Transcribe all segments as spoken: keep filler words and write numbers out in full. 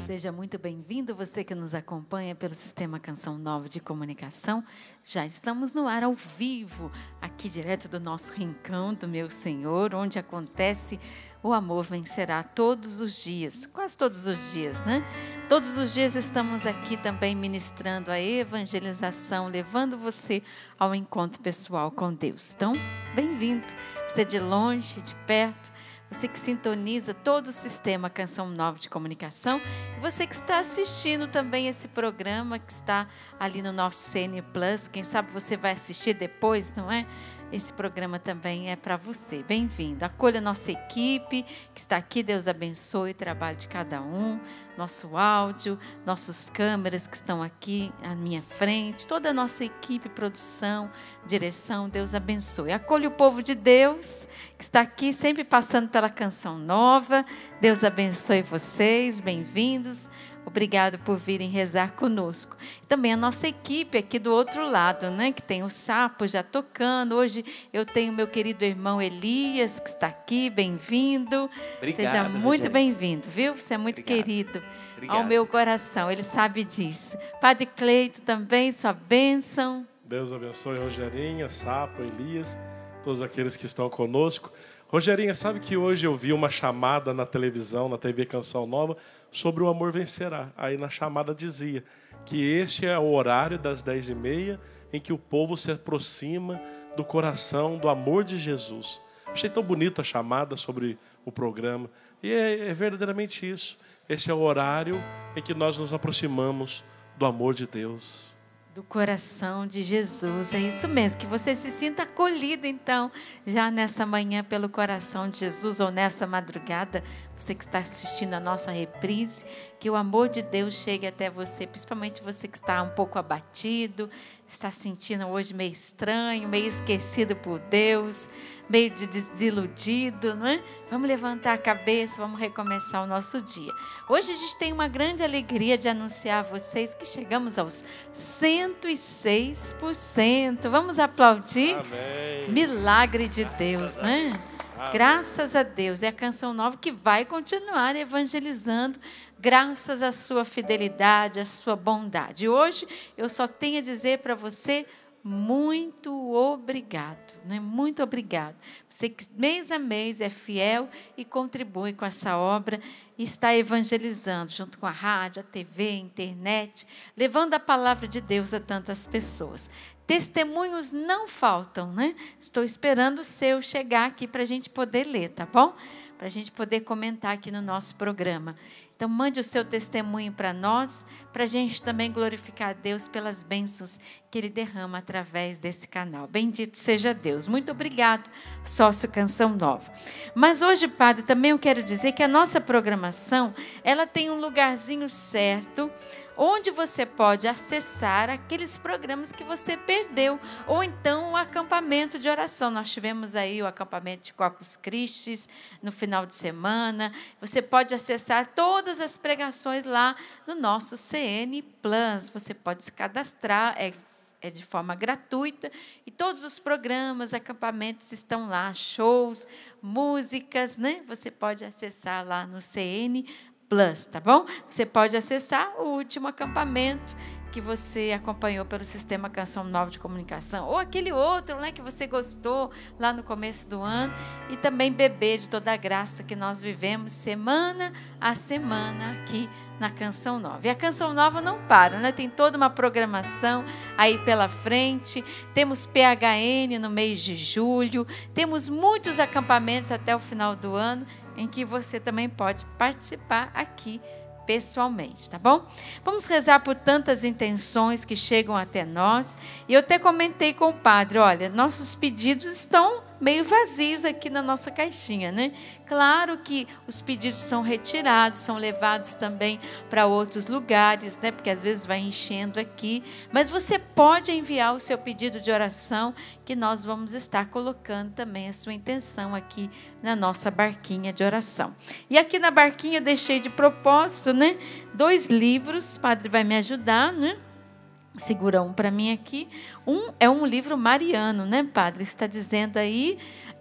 Seja muito bem-vindo, você que nos acompanha pelo Sistema Canção Nova de Comunicação. Já estamos no ar ao vivo, aqui direto do nosso rincão do Meu Senhor, onde acontece o Amor Vencerá todos os dias, quase todos os dias, né? Todos os dias estamos aqui também ministrando a evangelização, levando você ao encontro pessoal com Deus. Então, bem-vindo, você de longe, de perto, você que sintoniza todo o Sistema Canção Nova de Comunicação, e você que está assistindo também esse programa que está ali no nosso C N Plus, quem sabe você vai assistir depois, não é? Esse programa também é para você. Bem-vindo. Acolha a nossa equipe que está aqui. Deus abençoe o trabalho de cada um. Nosso áudio, nossos câmeras que estão aqui à minha frente. Toda a nossa equipe, produção, direção. Deus abençoe. Acolha o povo de Deus que está aqui sempre passando pela Canção Nova. Deus abençoe vocês. Bem-vindos. Obrigado por virem rezar conosco. Também a nossa equipe aqui do outro lado, né? Que tem o Sapo já tocando. Hoje eu tenho meu querido irmão Elias, que está aqui, bem-vindo. Seja muito bem-vindo, viu? Você é muito Obrigado. querido Obrigado. ao meu coração, ele sabe disso. Padre Cleito também, sua bênção. Deus abençoe Rogerinha, Sapo, Elias, todos aqueles que estão conosco. Rogerinha, sabe que hoje eu vi uma chamada na televisão, na T V Canção Nova, sobre o Amor Vencerá. Aí na chamada dizia que este é o horário das dez e meia em que o povo se aproxima do coração, do amor de Jesus. Achei tão bonita a chamada sobre o programa. E é, é verdadeiramente isso. Esse é o horário em que nós nos aproximamos do amor de Deus. Do coração de Jesus, é isso mesmo, que você se sinta acolhido então, já nessa manhã pelo coração de Jesus, ou nessa madrugada, você que está assistindo a nossa reprise, que o amor de Deus chegue até você, principalmente você que está um pouco abatido, está sentindo hoje meio estranho, meio esquecido por Deus, meio desiludido, não é? Vamos levantar a cabeça, vamos recomeçar o nosso dia. Hoje a gente tem uma grande alegria de anunciar a vocês que chegamos aos cento e seis por cento. Vamos aplaudir? Amém. Milagre de Graças Deus, a né? Deus. Amém. Graças a Deus. É a Canção Nova que vai continuar evangelizando, graças à sua fidelidade, à sua bondade. Hoje eu só tenho a dizer para você, muito obrigado, né? Muito obrigado. Você que mês a mês é fiel e contribui com essa obra e está evangelizando junto com a rádio, a T V, a internet, levando a palavra de Deus a tantas pessoas. Testemunhos não faltam, né? Estou esperando o seu chegar aqui para a gente poder ler, tá bom? Para a gente poder comentar aqui no nosso programa. Então, mande o seu testemunho para nós, para a gente também glorificar a Deus pelas bênçãos que Ele derrama através desse canal. Bendito seja Deus. Muito obrigado, sócio Canção Nova. Mas hoje, padre, também eu quero dizer que a nossa programação, ela tem um lugarzinho certo, onde você pode acessar aqueles programas que você perdeu, ou então o acampamento de oração. Nós tivemos aí o acampamento de Corpus Christi no final de semana. Você pode acessar todas as pregações lá no nosso C N Plus. Você pode se cadastrar, é, é de forma gratuita, e todos os programas, acampamentos estão lá, shows, músicas, né? Você pode acessar lá no C N Plus, tá bom? Você pode acessar o último acampamento que você acompanhou pelo Sistema Canção Nova de Comunicação, ou aquele outro, né, que você gostou lá no começo do ano, e também beber de toda a graça que nós vivemos semana a semana aqui na Canção Nova. E a Canção Nova não para, né? Tem toda uma programação aí pela frente, temos P H N no mês de julho, temos muitos acampamentos até o final do ano, em que você também pode participar aqui pessoalmente, tá bom? Vamos rezar por tantas intenções que chegam até nós. E eu até comentei com o padre, olha, nossos pedidos estão meio vazios aqui na nossa caixinha, né? Claro que os pedidos são retirados, são levados também para outros lugares, né? Porque às vezes vai enchendo aqui, mas você pode enviar o seu pedido de oração, que nós vamos estar colocando também a sua intenção aqui na nossa barquinha de oração. E aqui na barquinha eu deixei de propósito, né? Dois livros, o padre vai me ajudar, né? Segura um para mim aqui. Um é um livro mariano, né, padre? Está dizendo aí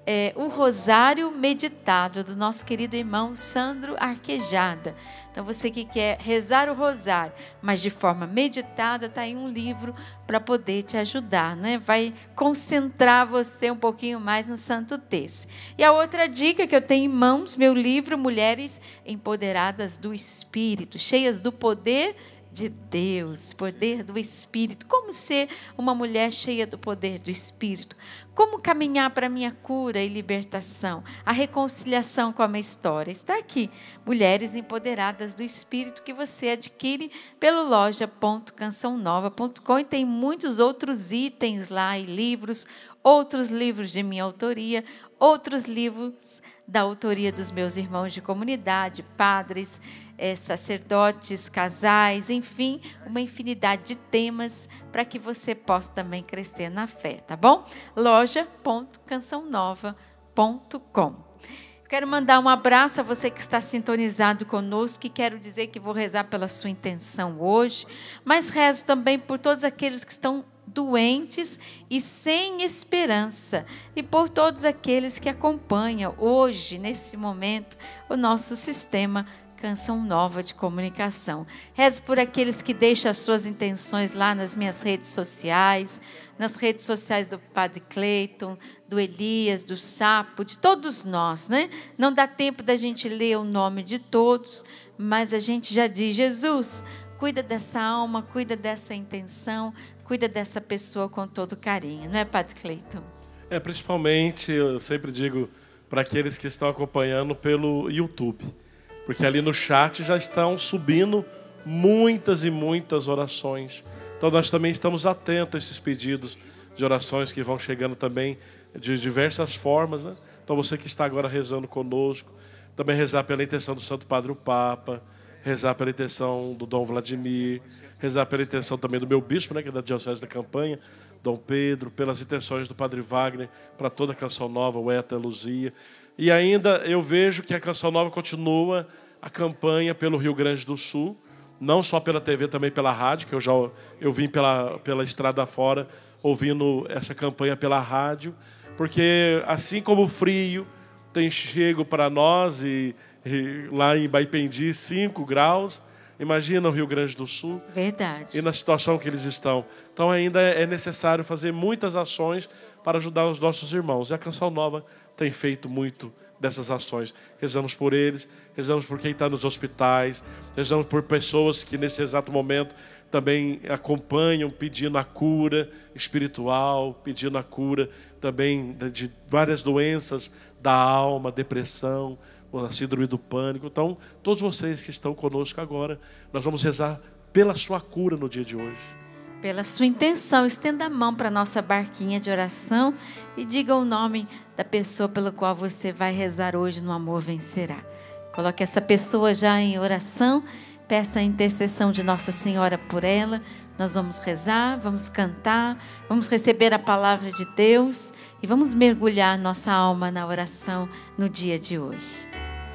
é, o Rosário Meditado, do nosso querido irmão Sandro Arquejada. Então, você que quer rezar o rosário, mas de forma meditada, está aí um livro para poder te ajudar, né? Vai concentrar você um pouquinho mais no Santo Terço. E a outra dica que eu tenho em mãos, meu livro Mulheres Empoderadas do Espírito, cheias do poder de Deus, poder do Espírito. Como ser uma mulher cheia do poder do Espírito? Como caminhar para a minha cura e libertação? A reconciliação com a minha história. Está aqui, Mulheres Empoderadas do Espírito, que você adquire pelo loja ponto canção nova ponto com, e tem muitos outros itens lá e livros, outros livros de minha autoria, outros livros da autoria dos meus irmãos de comunidade, padres, eh, sacerdotes, casais, enfim, uma infinidade de temas para que você possa também crescer na fé, tá bom? loja ponto canção nova ponto com. Quero mandar um abraço a você que está sintonizado conosco, e quero dizer que vou rezar pela sua intenção hoje, mas rezo também por todos aqueles que estão doentes e sem esperança, e por todos aqueles que acompanham hoje, nesse momento, o nosso sistema Canção Nova de Comunicação. Rezo por aqueles que deixam as suas intenções lá nas minhas redes sociais, nas redes sociais do Padre Cleiton, do Elias, do Sapo, de todos nós, né? Não dá tempo da gente ler o nome de todos, mas a gente já diz: Jesus, cuida dessa alma, cuida dessa intenção, cuida dessa pessoa com todo carinho, não é, Padre Cleiton? É, principalmente, eu sempre digo para aqueles que estão acompanhando pelo YouTube, porque ali no chat já estão subindo muitas e muitas orações. Então nós também estamos atentos a esses pedidos de orações que vão chegando também de diversas formas, né? Então você que está agora rezando conosco, também rezar pela intenção do Santo Padre o Papa, rezar pela intenção do Dom Vladimir, rezar pela intenção também do meu bispo, né, que é da Diocese da Campanha, Dom Pedro, pelas intenções do Padre Wagner, para toda a Canção Nova, o Eta, a Luzia. E ainda eu vejo que a Canção Nova continua a campanha pelo Rio Grande do Sul, não só pela T V, também pela rádio, que eu já eu vim pela, pela estrada fora, ouvindo essa campanha pela rádio, porque assim como o frio tem chego para nós, e, e lá em Baipendi, cinco graus, imagina o Rio Grande do Sul. Verdade. E na situação que eles estão. Então ainda é necessário fazer muitas ações para ajudar os nossos irmãos. E a Canção Nova tem feito muito dessas ações. Rezamos por eles, rezamos por quem está nos hospitais, rezamos por pessoas que nesse exato momento também acompanham, pedindo a cura espiritual, pedindo a cura também de várias doenças da alma, depressão, a síndrome do pânico. Então, todos vocês que estão conosco agora, nós vamos rezar pela sua cura no dia de hoje. Pela sua intenção, estenda a mão para a nossa barquinha de oração e diga o nome da pessoa pela qual você vai rezar hoje no Amor Vencerá. Coloque essa pessoa já em oração, peça a intercessão de Nossa Senhora por ela. Nós vamos rezar, vamos cantar, vamos receber a palavra de Deus e vamos mergulhar nossa alma na oração no dia de hoje.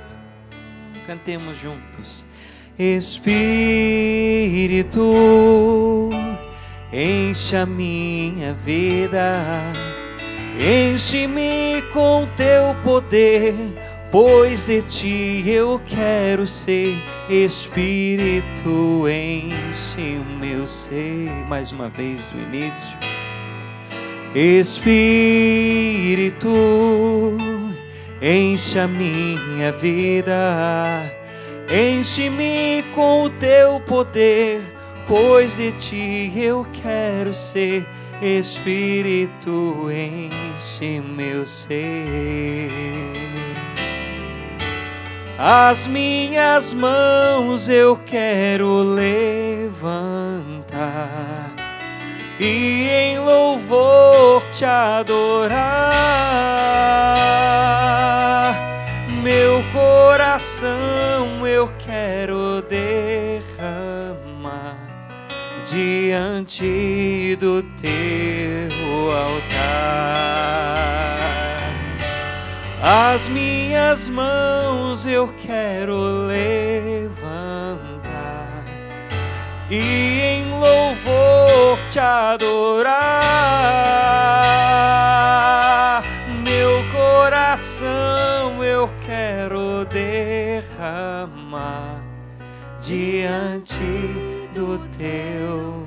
Cantemos juntos. Espírito, enche a minha vida, enche-me com teu poder, pois de ti eu quero ser. Espírito, enche o meu ser. Mais uma vez do início. Espírito, enche a minha vida, enche-me com o teu poder, pois de ti eu quero ser. Espírito, enche meu ser. As minhas mãos eu quero levantar e em louvor te adorar. Meu coração eu quero derramar diante do teu altar. As minhas mãos eu quero levantar e em louvor te adorar. Meu coração eu quero derramar diante do teu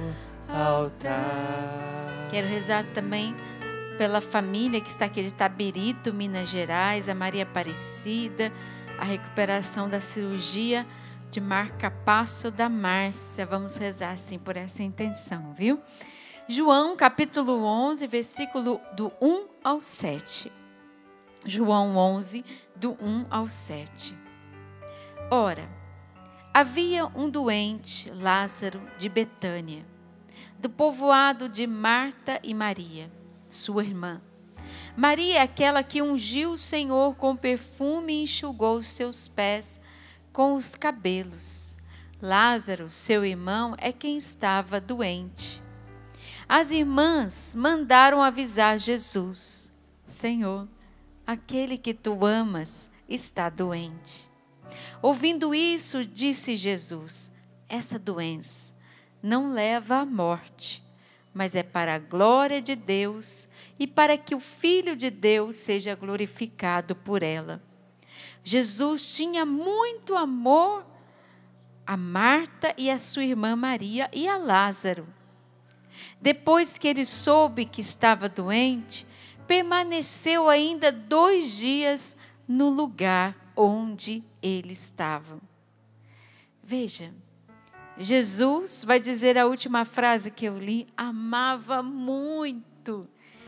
altar. Quero rezar também pela família que está aqui de Tabirito, Minas Gerais, a Maria Aparecida, a recuperação da cirurgia de marca-passo da Márcia. Vamos rezar assim por essa intenção, viu? João capítulo onze, versículo do um ao sete. João onze, do um ao sete. Ora, havia um doente, Lázaro, de Betânia, do povoado de Marta e Maria, sua irmã. Maria é aquela que ungiu o Senhor com perfume e enxugou os seus pés com os cabelos. Lázaro, seu irmão, é quem estava doente. As irmãs mandaram avisar Jesus: Senhor, aquele que tu amas está doente. Ouvindo isso, disse Jesus: essa doença não leva à morte, mas é para a glória de Deus e para que o Filho de Deus seja glorificado por ela. Jesus tinha muito amor a Marta e a sua irmã Maria e a Lázaro. Depois que ele soube que estava doente, permaneceu ainda dois dias no lugar onde ele estava. Veja, Jesus vai dizer a última frase que eu li: amava muito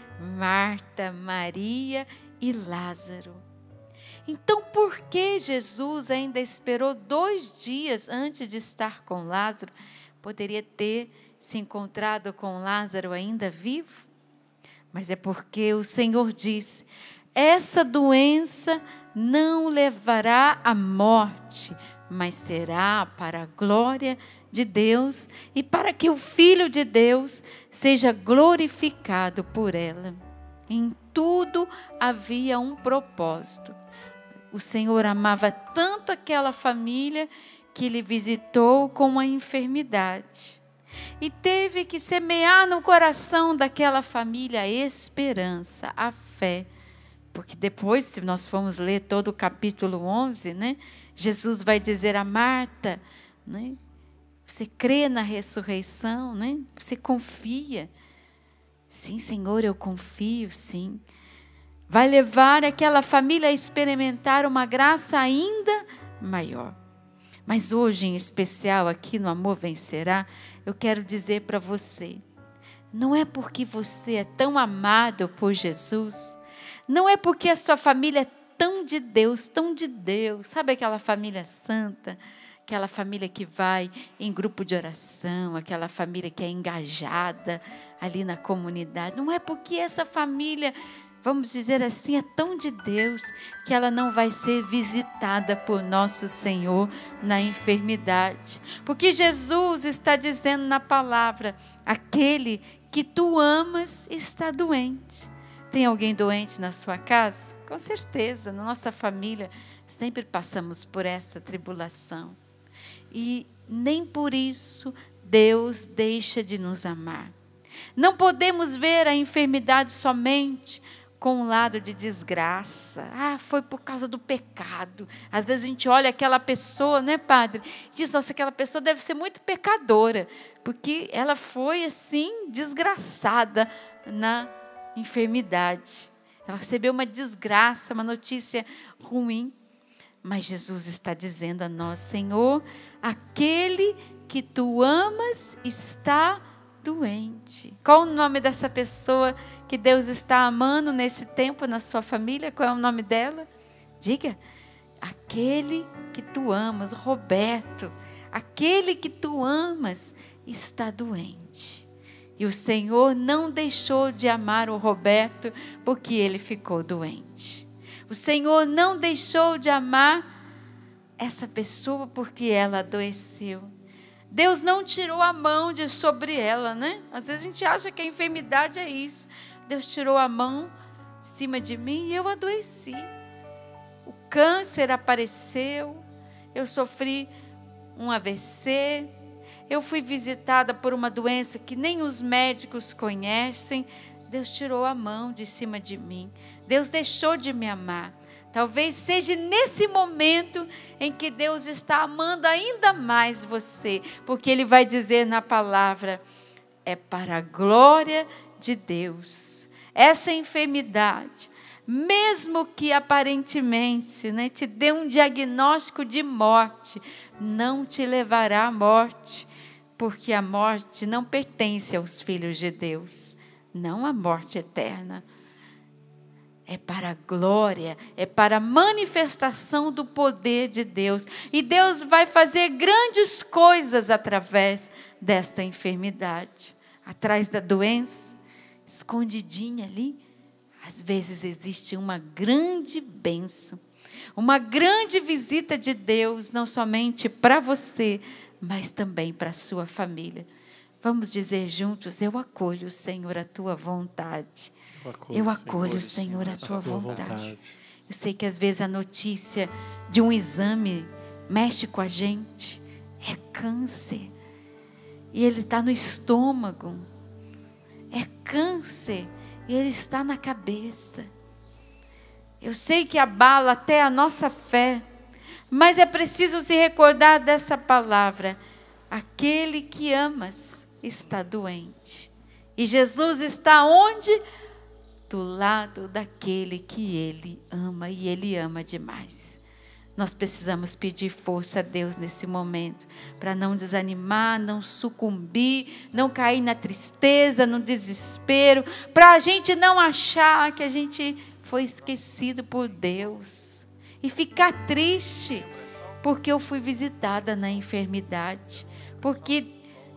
Marta, Maria e Lázaro. Então, por que Jesus ainda esperou dois dias antes de estar com Lázaro? Poderia ter se encontrado com Lázaro ainda vivo? Mas é porque o Senhor disse: essa doença não levará à morte, mas será para a glória de Deus e para que o Filho de Deus seja glorificado por ela. Em tudo havia um propósito. O Senhor amava tanto aquela família que Ele visitou com a enfermidade. E teve que semear no coração daquela família a esperança, a fé. Porque depois, se nós formos ler todo o capítulo onze, né, Jesus vai dizer a Marta, né, você crê na ressurreição, né? Você confia? Sim, Senhor, eu confio, sim. Vai levar aquela família a experimentar uma graça ainda maior. Mas hoje, em especial, aqui no Amor Vencerá, eu quero dizer para você, não é porque você é tão amado por Jesus, não é porque a sua família é tão de Deus, tão de Deus, sabe aquela família santa, aquela família que vai em grupo de oração, aquela família que é engajada ali na comunidade, não é porque essa família, vamos dizer assim, é tão de Deus que ela não vai ser visitada por nosso Senhor na enfermidade. Porque Jesus está dizendo na palavra, aquele que tu amas está doente. Tem alguém doente na sua casa? Com certeza, na nossa família sempre passamos por essa tribulação. E nem por isso Deus deixa de nos amar. Não podemos ver a enfermidade somente com um lado de desgraça. Ah, foi por causa do pecado. Às vezes a gente olha aquela pessoa, né, padre? E diz, nossa, aquela pessoa deve ser muito pecadora, porque ela foi, assim, desgraçada na enfermidade. Ela recebeu uma desgraça, uma notícia ruim. Mas Jesus está dizendo a nós, Senhor, aquele que tu amas está doente. Qual o nome dessa pessoa que Deus está amando nesse tempo na sua família? Qual é o nome dela? Diga, aquele que tu amas, Roberto, aquele que tu amas está doente. E o Senhor não deixou de amar o Roberto porque ele ficou doente. O Senhor não deixou de amar essa pessoa porque ela adoeceu. Deus não tirou a mão de sobre ela, né? Às vezes a gente acha que a enfermidade é isso. Deus tirou a mão de cima de mim e eu adoeci. O câncer apareceu, eu sofri um A V C, eu fui visitada por uma doença que nem os médicos conhecem. Deus tirou a mão de cima de mim. Deus deixou de me amar. Talvez seja nesse momento em que Deus está amando ainda mais você, porque Ele vai dizer na palavra, é para a glória de Deus. Essa enfermidade, mesmo que aparentemente, né, te dê um diagnóstico de morte, não te levará à morte, porque a morte não pertence aos filhos de Deus, não a morte eterna. É para a glória, é para a manifestação do poder de Deus. E Deus vai fazer grandes coisas através desta enfermidade. Atrás da doença, escondidinha ali, às vezes existe uma grande bênção. Uma grande visita de Deus, não somente para você, mas também para a sua família. Vamos dizer juntos, eu acolho, Senhor, a tua vontade. Eu acolho, eu acolho Senhor, Senhor, a tua, a tua vontade. vontade. Eu sei que às vezes a notícia de um exame mexe com a gente. É câncer. E ele está no estômago. É câncer. E ele está na cabeça. Eu sei que abala até a nossa fé. Mas é preciso se recordar dessa palavra. Aquele que amas está doente. E Jesus está onde? Do lado daquele que Ele ama, e Ele ama demais. Nós precisamos pedir força a Deus nesse momento, para não desanimar, não sucumbir, não cair na tristeza, no desespero, para a gente não achar que a gente foi esquecido por Deus, e ficar triste, porque eu fui visitada na enfermidade, porque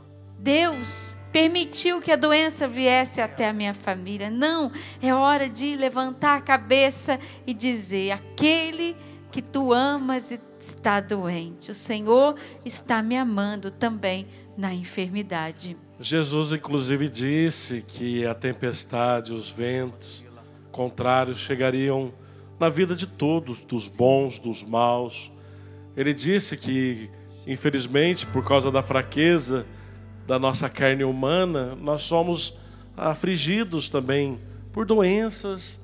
Deus permitiu que a doença viesse até a minha família. Não, é hora de levantar a cabeça e dizer, aquele que tu amas está doente. O Senhor está me amando também na enfermidade. Jesus, inclusive, disse que a tempestade, os ventos contrários chegariam na vida de todos, dos bons, dos maus. Ele disse que, infelizmente, por causa da fraqueza da nossa carne humana, nós somos afligidos também por doenças.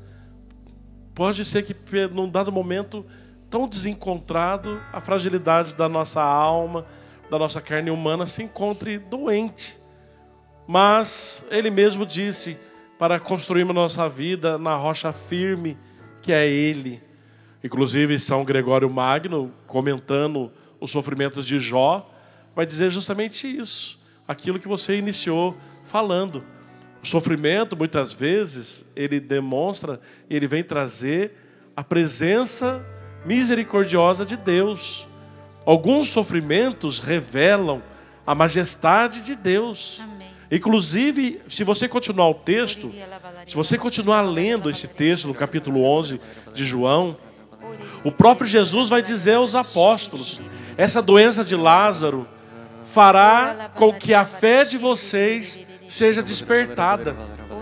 Pode ser que, num dado momento tão desencontrado, a fragilidade da nossa alma, da nossa carne humana se encontre doente. Mas Ele mesmo disse para construirmos nossa vida na rocha firme, que é Ele. Inclusive, São Gregório Magno, comentando os sofrimentos de Jó, vai dizer justamente isso. Aquilo que você iniciou falando. O sofrimento, muitas vezes, ele demonstra, ele vem trazer a presença misericordiosa de Deus. Alguns sofrimentos revelam a majestade de Deus. Amém. Inclusive, se você continuar o texto, se você continuar lendo esse texto no capítulo onze de João, o próprio Jesus vai dizer aos apóstolos, essa doença de Lázaro fará com que a fé de vocês seja despertada.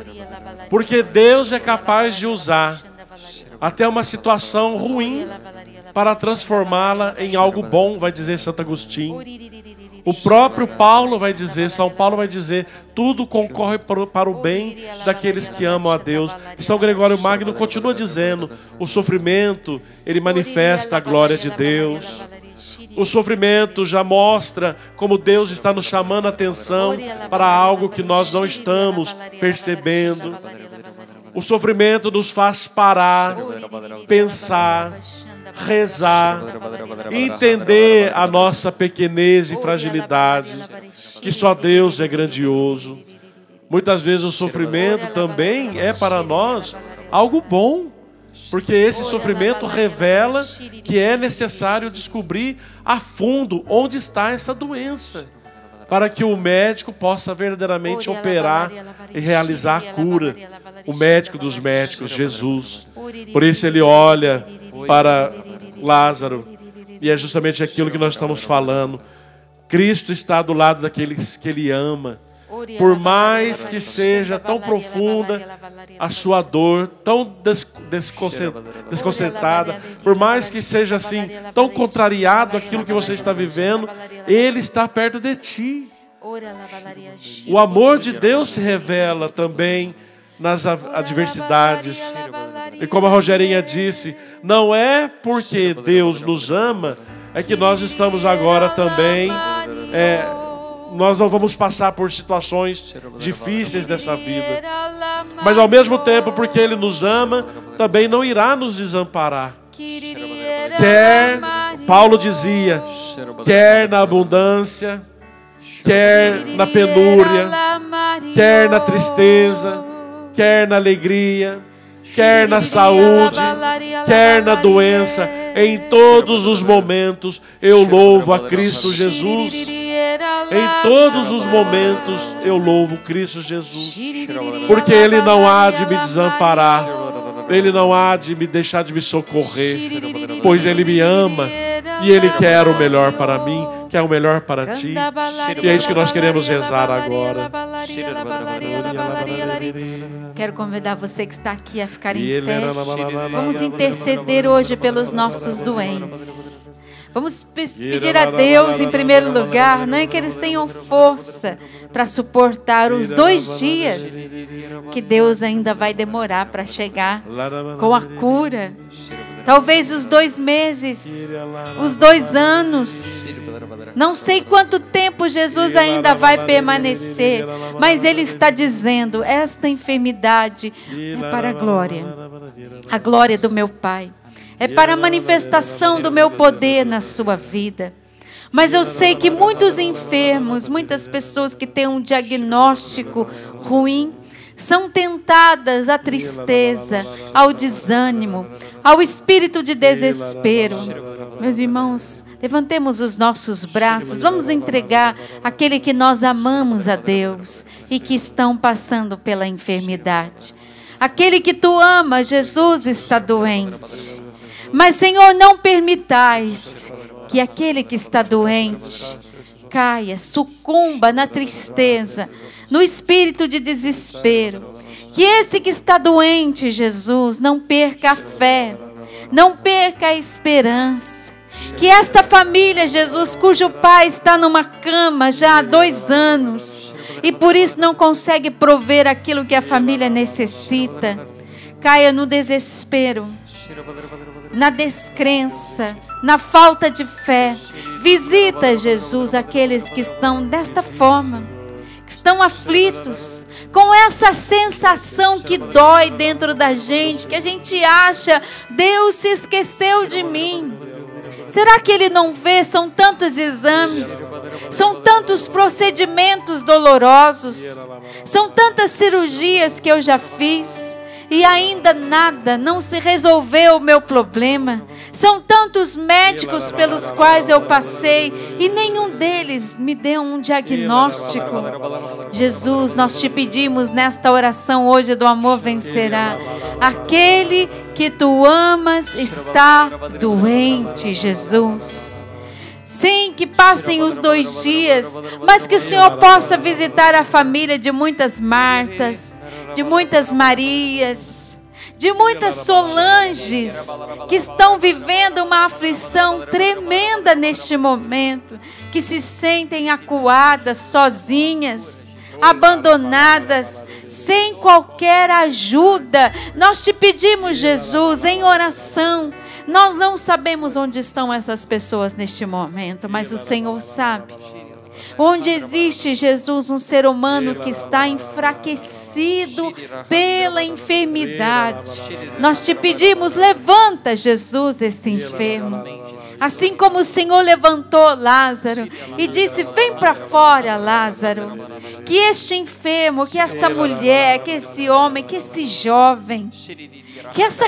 Porque Deus é capaz de usar até uma situação ruim para transformá-la em algo bom, vai dizer Santo Agostinho. O próprio Paulo vai dizer, São Paulo vai dizer, tudo concorre para o bem daqueles que amam a Deus. E São Gregório Magno continua dizendo, o sofrimento, ele manifesta a glória de Deus. O sofrimento já mostra como Deus está nos chamando a atenção para algo que nós não estamos percebendo. O sofrimento nos faz parar, pensar, rezar, entender a nossa pequenez e fragilidade, que só Deus é grandioso. Muitas vezes o sofrimento também é para nós algo bom, porque esse sofrimento revela que é necessário descobrir a fundo onde está essa doença, para que o médico possa verdadeiramente operar e realizar a cura. O médico dos médicos, Jesus. Por isso ele olha para Lázaro, e é justamente aquilo que nós estamos falando. Cristo está do lado daqueles que Ele ama. Por mais que seja tão profunda a sua dor, tão desconcertada, por mais que seja assim, tão contrariado aquilo que você está vivendo, Ele está perto de ti. O amor de Deus se revela também nas adversidades. E como a Rogerinha disse, não é porque Deus nos ama, é que nós estamos agora também, é, nós não vamos passar por situações difíceis dessa vida. Mas ao mesmo tempo, porque Ele nos ama, também não irá nos desamparar. Quer, Paulo dizia, quer na abundância, quer na penúria, quer na tristeza, quer na alegria, quer na saúde, quer na doença, em todos os momentos eu louvo a Cristo Jesus. Em todos os momentos eu louvo Cristo Jesus, porque Ele não há de me desamparar, Ele não há de me deixar de me socorrer, pois Ele me ama e Ele quer o melhor para mim, quer o melhor para ti. E é isso que nós queremos rezar agora. Quero convidar você que está aqui a ficar em pé. Vamos interceder hoje pelos nossos doentes. Vamos pedir a Deus, em primeiro lugar, não é que eles tenham força para suportar os dois dias que Deus ainda vai demorar para chegar com a cura. Talvez os dois meses, os dois anos. Não sei quanto tempo Jesus ainda vai permanecer, mas Ele está dizendo, esta enfermidade é para a glória, a glória do meu Pai. É para a manifestação do meu poder na sua vida. Mas eu sei que muitos enfermos, muitas pessoas que têm um diagnóstico ruim, são tentadas à tristeza, ao desânimo, ao espírito de desespero. Meus irmãos, levantemos os nossos braços, vamos entregar aquele que nós amamos a Deus e que estão passando pela enfermidade. Aquele que tu amas, Jesus, está doente. Mas, Senhor, não permitais que aquele que está doente caia, sucumba na tristeza, no espírito de desespero. Que esse que está doente, Jesus, não perca a fé, não perca a esperança. Que esta família, Jesus, cujo pai está numa cama já há dois anos e por isso não consegue prover aquilo que a família necessita, caia no desespero, na descrença, na falta de fé. Visita, Jesus, aqueles que estão desta forma, que estão aflitos, com essa sensação que dói dentro da gente, que a gente acha, Deus se esqueceu de mim. Será que Ele não vê? São tantos exames, são tantos procedimentos dolorosos, são tantas cirurgias que eu já fiz, e ainda nada, não se resolveu o meu problema. São tantos médicos pelos quais eu passei e nenhum deles me deu um diagnóstico. Jesus, nós te pedimos nesta oração hoje do Amor Vencerá. Aquele que tu amas está doente, Jesus. Sim, que passem os dois dias, mas que o Senhor possa visitar a família de muitas Martas, de muitas Marias, de muitas Solanges, que estão vivendo uma aflição tremenda neste momento, que se sentem acuadas, sozinhas, abandonadas, sem qualquer ajuda. Nós te pedimos, Jesus, em oração. Nós não sabemos onde estão essas pessoas neste momento, mas o Senhor sabe. Onde existe, Jesus, um ser humano que está enfraquecido pela enfermidade, nós te pedimos, levanta, Jesus, esse enfermo. Assim como o Senhor levantou Lázaro e disse, vem para fora, Lázaro. Que este enfermo, que essa mulher, que esse homem, que esse jovem, que essa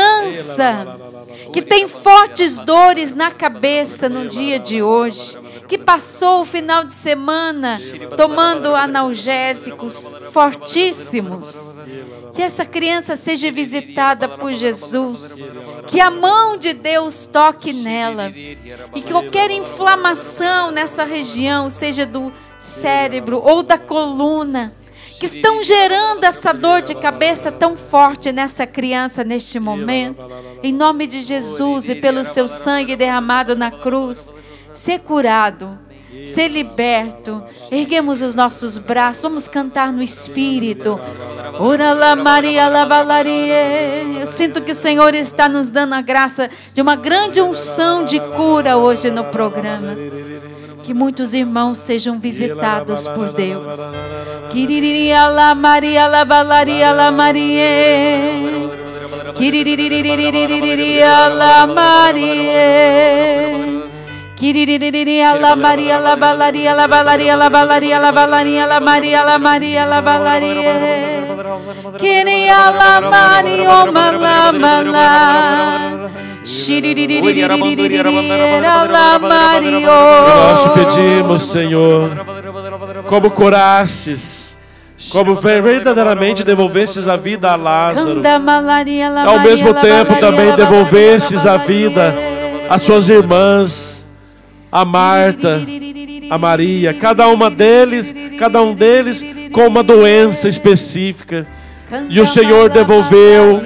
criança que tem fortes dores na cabeça no dia de hoje, que passou o final de semana tomando analgésicos fortíssimos, que essa criança seja visitada por Jesus, que a mão de Deus toque nela e que qualquer inflamação nessa região, seja do cérebro ou da coluna, que estão gerando essa dor de cabeça tão forte nessa criança neste momento, em nome de Jesus e pelo seu sangue derramado na cruz, ser curado, ser liberto. Erguemos os nossos braços, vamos cantar no Espírito. Ora lá, Maria, lá, valarie. Eu sinto que o Senhor está nos dando a graça de uma grande unção de cura hoje no programa. Que muitos irmãos sejam visitados por Deus. Quiriria lá, Maria, lá, valaria, lá, Maria. Quiriria lá, Maria. Quiriria la Maria la balaria la balaria la balaria la balaria la Maria la Maria la balaria. Queria la Maria mala mala. Shiririria la Maria. Nós te pedimos, Senhor, como curasses, como verdadeiramente devolvesses a vida a Lázaro, ao mesmo tempo também devolvesses a vida às suas irmãs, a Marta, a Maria, cada uma deles, cada um deles com uma doença específica. E o Senhor devolveu,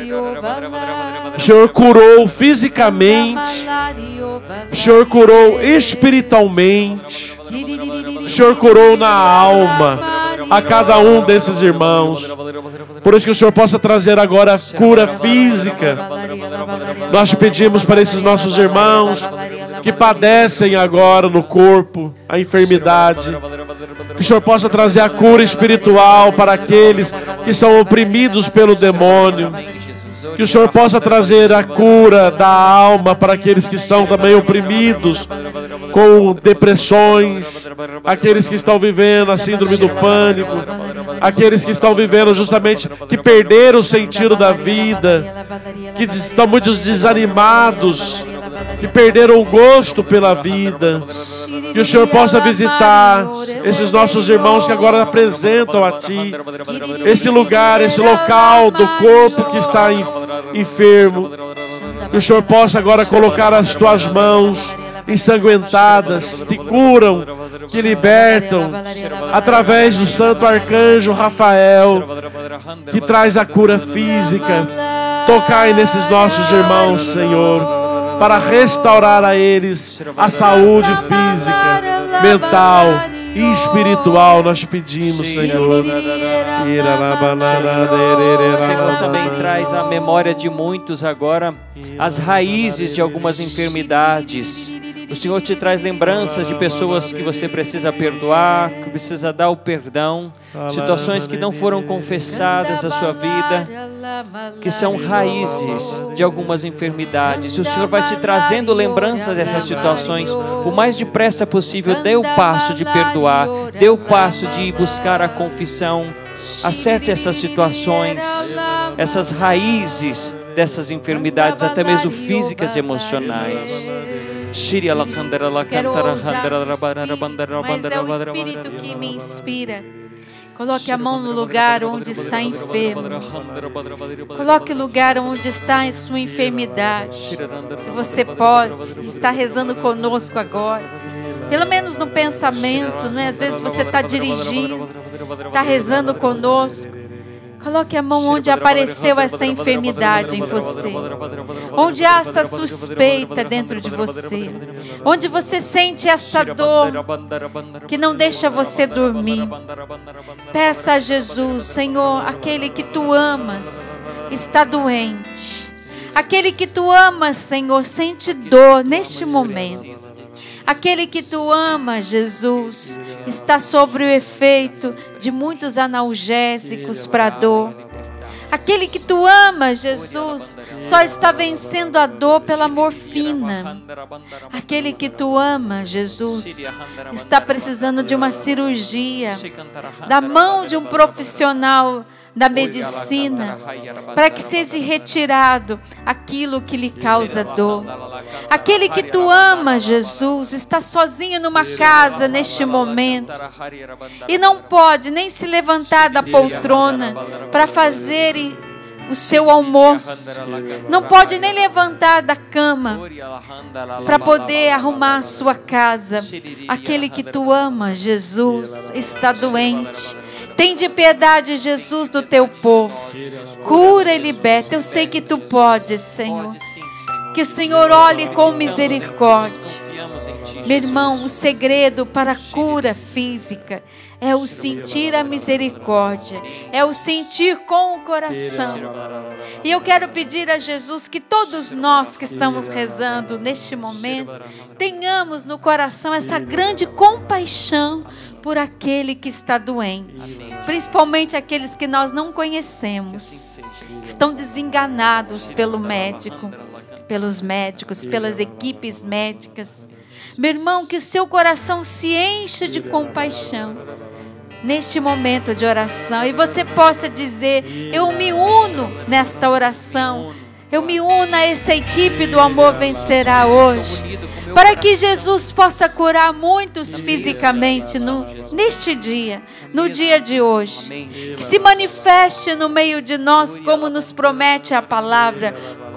o Senhor curou fisicamente, o Senhor curou espiritualmente, o Senhor curou na alma a cada um desses irmãos. Por isso que o Senhor possa trazer agora a cura física. Nós te pedimos para esses nossos irmãos que padecem agora no corpo a enfermidade, que o Senhor possa trazer a cura espiritual para aqueles que são oprimidos pelo demônio, que o Senhor possa trazer a cura da alma para aqueles que estão também oprimidos com depressões, aqueles que estão vivendo a síndrome do pânico, aqueles que estão vivendo justamente, que perderam o sentido da vida, que estão muito desanimados, que perderam o gosto pela vida. Que o Senhor possa visitar esses nossos irmãos que agora apresentam a Ti esse lugar, esse local do corpo que está enfermo. Que o Senhor possa agora colocar as Tuas mãos ensanguentadas, que curam, que libertam, através do Santo Arcanjo Rafael, que traz a cura física. Tocai nesses nossos irmãos, Senhor, para restaurar a eles a saúde física, mental e espiritual. Nós te pedimos, Senhor. O Senhor também traz à memória de muitos agora as raízes de algumas enfermidades. O Senhor te traz lembranças de pessoas que você precisa perdoar, que precisa dar o perdão, situações que não foram confessadas na sua vida, que são raízes de algumas enfermidades. E o Senhor vai te trazendo lembranças dessas situações. O mais depressa possível, dê o passo de perdoar, dê o passo de buscar a confissão. Acerte essas situações, essas raízes dessas enfermidades, até mesmo físicas e emocionais. Quero ousar no Espírito, mas é o Espírito que me inspira. Coloque a mão no lugar onde está enfermo. Coloque o lugar onde está a sua enfermidade. Se você pode, está rezando conosco agora. Pelo menos no pensamento, não é? Às vezes você está dirigindo, está rezando conosco. Coloque a mão onde apareceu essa enfermidade em você, onde há essa suspeita dentro de você, onde você sente essa dor que não deixa você dormir. Peça a Jesus: Senhor, aquele que Tu amas está doente, aquele que Tu amas, Senhor, sente dor neste momento. Aquele que Tu amas, Jesus, está sobre o efeito de muitos analgésicos para dor. Aquele que Tu amas, Jesus, só está vencendo a dor pela morfina. Aquele que Tu amas, Jesus, está precisando de uma cirurgia, da mão de um profissional da medicina, para que seja retirado aquilo que lhe causa dor. Aquele que Tu amas, Jesus, está sozinho numa casa neste momento e não pode nem se levantar da poltrona para fazer o seu almoço, não pode nem levantar da cama para poder arrumar a sua casa. Aquele que Tu amas, Jesus, está doente. Tende piedade, Jesus, do Teu povo. Cura e liberta. Eu sei que Tu podes, Senhor. Que o Senhor olhe com misericórdia. Meu irmão, o segredo para a cura física é o sentir a misericórdia, é o sentir com o coração. E eu quero pedir a Jesus que todos nós que estamos rezando neste momento, tenhamos no coração essa grande compaixão por aquele que está doente, principalmente aqueles que nós não conhecemos, estão desenganados pelo médico, pelos médicos, pelas equipes médicas. Meu irmão, que o seu coração se encha de compaixão neste momento de oração e você possa dizer: eu me uno nesta oração, eu me uno a essa equipe do Amor Vencerá hoje, para que Jesus possa curar muitos fisicamente no, neste dia, no dia de hoje. Que se manifeste no meio de nós, como nos promete a palavra,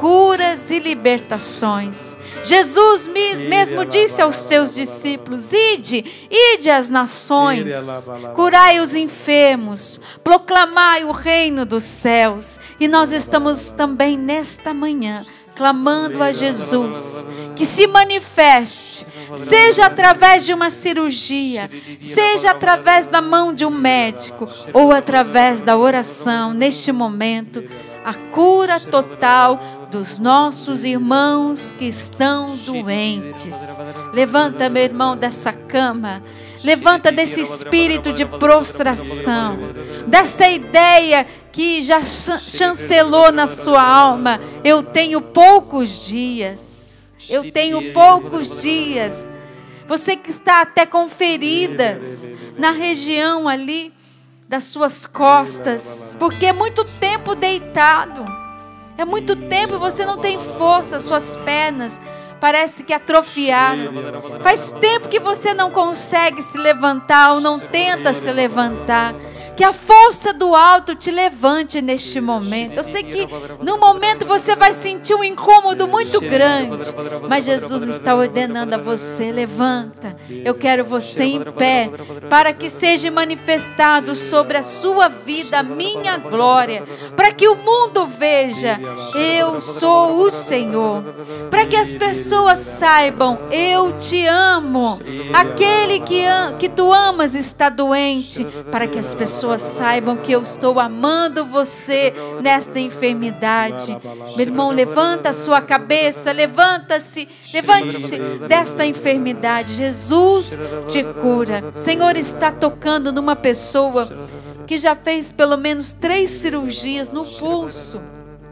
curas e libertações. Jesus mesmo disse aos seus discípulos: ide, ide às nações, curai os enfermos, proclamai o reino dos céus. E nós estamos também nesta manhã clamando a Jesus que se manifeste, seja através de uma cirurgia, seja através da mão de um médico ou através da oração neste momento, a cura total dos nossos irmãos que estão doentes. Levanta, meu irmão, dessa cama. Levanta desse espírito de prostração, dessa ideia que já chancelou na sua alma: eu tenho poucos dias, eu tenho poucos dias. Você que está até com feridas na região ali das suas costas, porque é muito tempo deitado, é muito tempo e você não tem força, suas pernas parece que atrofiaram. Faz tempo que você não consegue se levantar ou não tenta se levantar. Que a força do alto te levante neste momento. Eu sei que no momento você vai sentir um incômodo muito grande, mas Jesus está ordenando a você: levanta. Eu quero você em pé, para que seja manifestado sobre a sua vida a minha glória, para que o mundo veja: eu sou o Senhor, para que as pessoas saibam: eu te amo. Aquele que, que tu amas está doente, para que as pessoas saibam que eu estou amando você nesta enfermidade. Meu irmão, levanta a sua cabeça, levanta-se, levante-se desta enfermidade. Jesus te cura. O Senhor está tocando numa pessoa que já fez pelo menos três cirurgias no pulso,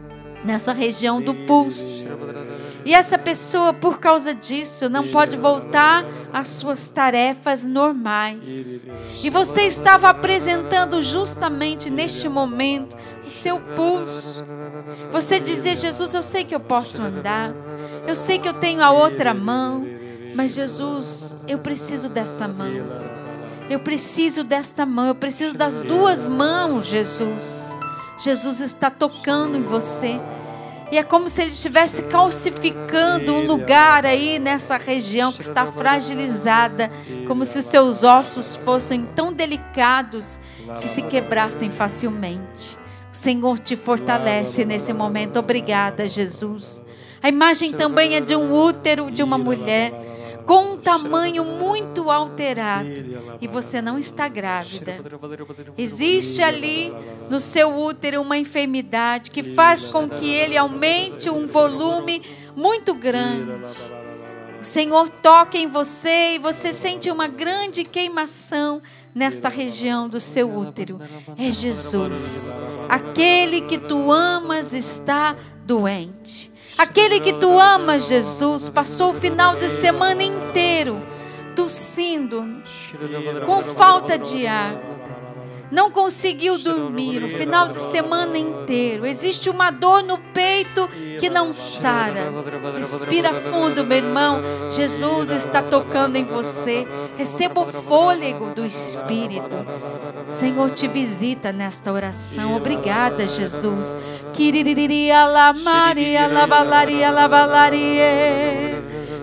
nessa região do pulso. E essa pessoa, por causa disso, não pode voltar às suas tarefas normais. E você estava apresentando justamente neste momento o seu pulso. Você dizia: Jesus, eu sei que eu posso andar, eu sei que eu tenho a outra mão, mas Jesus, eu preciso dessa mão. Eu preciso desta mão, eu preciso das duas mãos, Jesus. Jesus está tocando em você. E é como se ele estivesse calcificando um lugar aí nessa região que está fragilizada, como se os seus ossos fossem tão delicados que se quebrassem facilmente. O Senhor te fortalece nesse momento. Obrigada, Jesus. A imagem também é de um útero de uma mulher com um tamanho muito alterado, e você não está grávida. Existe ali no seu útero uma enfermidade que faz com que ele aumente um volume muito grande. O Senhor toca em você e você sente uma grande queimação nesta região do seu útero. É Jesus. Aquele que tu amas está doente. Aquele que tu amas, Jesus, passou o final de semana inteiro tossindo, com falta de ar. Não conseguiu dormir o final de semana inteiro. Existe uma dor no peito que não sara. Respira fundo, meu irmão. Jesus está tocando em você. Receba o fôlego do Espírito. O Senhor te visita nesta oração. Obrigada, Jesus. Kiririria la Maria la balaria la balaria.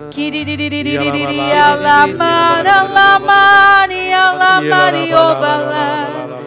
Kiririria la Mara la Maria la Mario bala.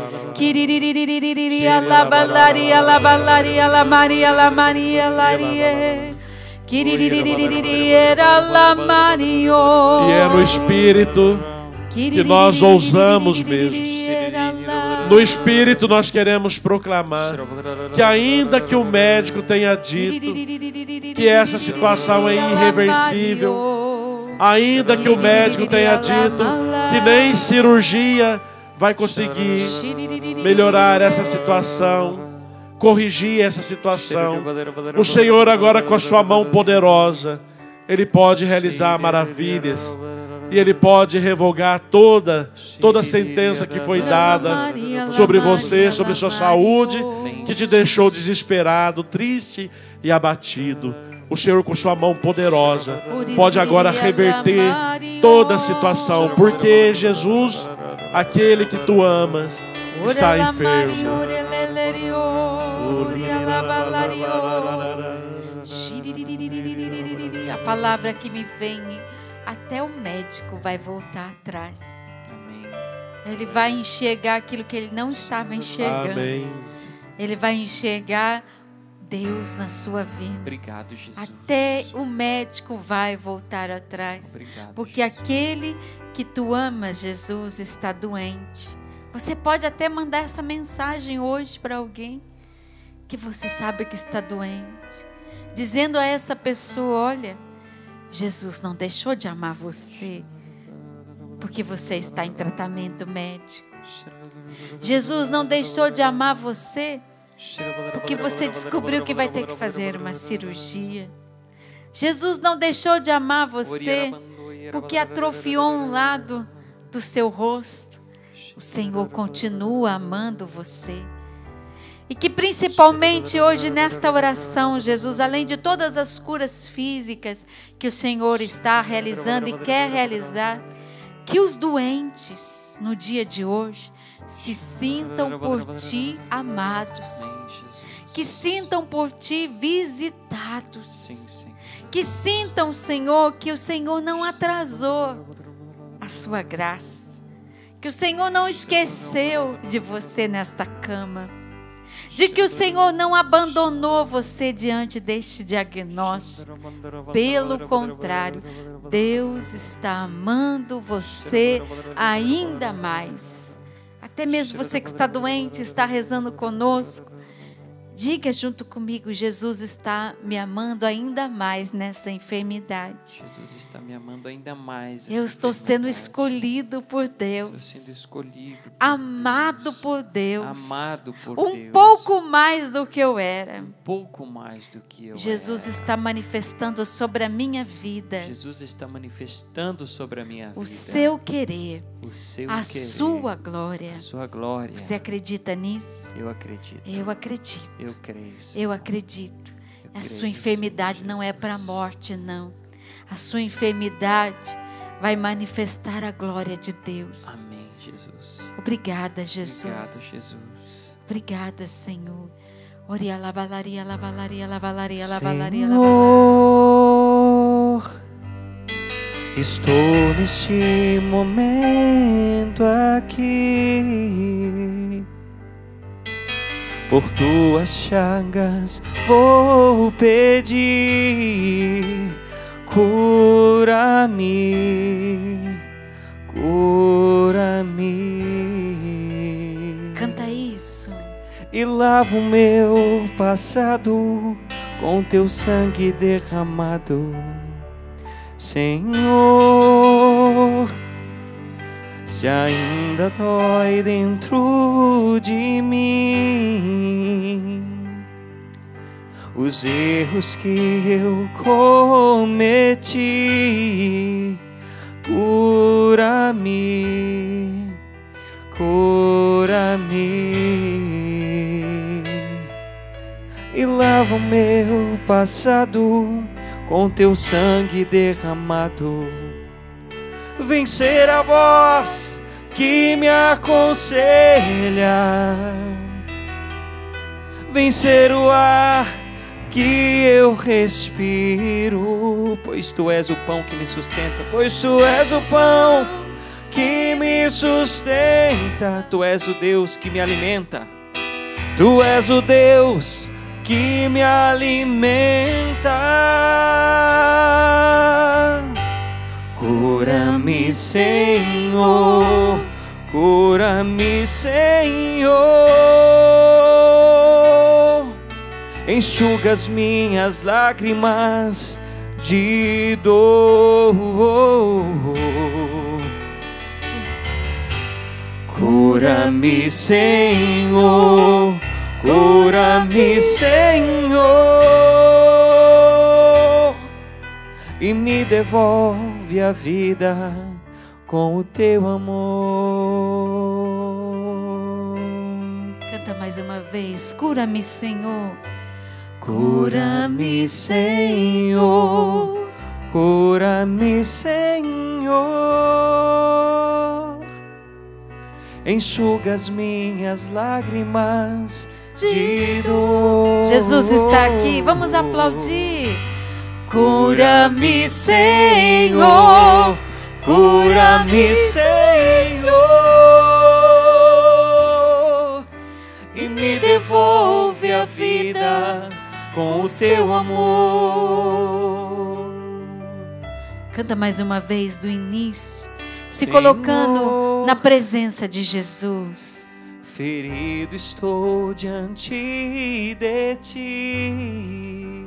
Kiririria la balaria la balaria la Maria la Maria larie. E é no Espírito que nós ousamos mesmo. No Espírito nós queremos proclamar que ainda que o médico tenha dito que essa situação é irreversível, ainda que o médico tenha dito que nem cirurgia vai conseguir melhorar essa situação, corrigir essa situação, o Senhor agora com a sua mão poderosa, Ele pode realizar maravilhas. E Ele pode revogar toda, toda a sentença que foi dada sobre você, sobre sua saúde, que te deixou desesperado, triste e abatido. O Senhor, com sua mão poderosa, pode agora reverter toda a situação, porque Jesus, aquele que tu amas, está enfermo. A palavra que me vem, até o médico vai voltar atrás. Amém. Ele vai enxergar aquilo que ele não estava enxergando. Amém. Ele vai enxergar Deus na sua vida. Obrigado, Jesus. Até o médico vai voltar atrás. Obrigado, porque Jesus. Aquele que tu amas, Jesus, está doente. Você pode até mandar essa mensagem hoje para alguém que você sabe que está doente, dizendo a essa pessoa: olha, Jesus não deixou de amar você porque você está em tratamento médico. Jesus não deixou de amar você porque você descobriu que vai ter que fazer uma cirurgia. Jesus não deixou de amar você porque atrofiou um lado do seu rosto. O Senhor continua amando você. E que principalmente hoje nesta oração, Jesus, além de todas as curas físicas que o Senhor está realizando e quer realizar, que os doentes no dia de hoje se sintam por Ti amados, que sintam por Ti visitados, que sintam, Senhor, que o Senhor não atrasou a sua graça, que o Senhor não esqueceu de você nesta cama, de que o Senhor não abandonou você diante deste diagnóstico. Pelo contrário, Deus está amando você ainda mais. Até mesmo você que está doente, está rezando conosco, diga junto comigo: Jesus está me amando ainda mais nessa enfermidade. Jesus está me amando ainda mais. Eu estou sendo escolhido por Deus. Estou sendo escolhido por amado Deus. por Deus. Amado por um Deus. pouco mais do que eu era. Um pouco mais do que eu Jesus era. está manifestando sobre a minha vida. Jesus está manifestando sobre a minha o vida. seu querer. O seu a querer. sua glória. A sua glória. Você acredita nisso? Eu acredito. Eu acredito. Eu creio. Senhor. Eu acredito. Eu a creio, sua enfermidade Senhor não é Jesus. para a morte, não. A sua enfermidade vai manifestar a glória de Deus. Amém, Jesus. Obrigada, Jesus. Obrigado, Jesus. Obrigada, Senhor. Oria lavalaria, lavalaria, lavalaria, lavalaria, Senhor, estou neste momento aqui. Por tuas chagas vou pedir, cura-me, cura-me. Canta isso. E lava o meu passado com teu sangue derramado, Senhor. Se ainda dói dentro de mim os erros que eu cometi, cura-me, cura-me. E lava o meu passado com teu sangue derramado. Vencer a voz que me aconselha, vencer o ar que eu respiro, pois tu és o pão que me sustenta, pois tu és o pão que me sustenta, tu és o Deus que me alimenta, tu és o Deus que me alimenta. Cura-me, Senhor, cura-me, Senhor. Enxuga as minhas lágrimas de dor. Cura-me, Senhor, cura-me, Senhor, e me devolve a vida com o teu amor. Canta mais uma vez. Cura-me, Senhor. Cura-me, Senhor, cura-me, Senhor. Enxuga as minhas lágrimas de dor. Jesus está aqui, vamos aplaudir. Cura-me, Senhor, cura-me, Senhor, e me devolve a vida com o teu amor. Canta mais uma vez do início, se Senhor, colocando na presença de Jesus. Ferido estou diante de ti,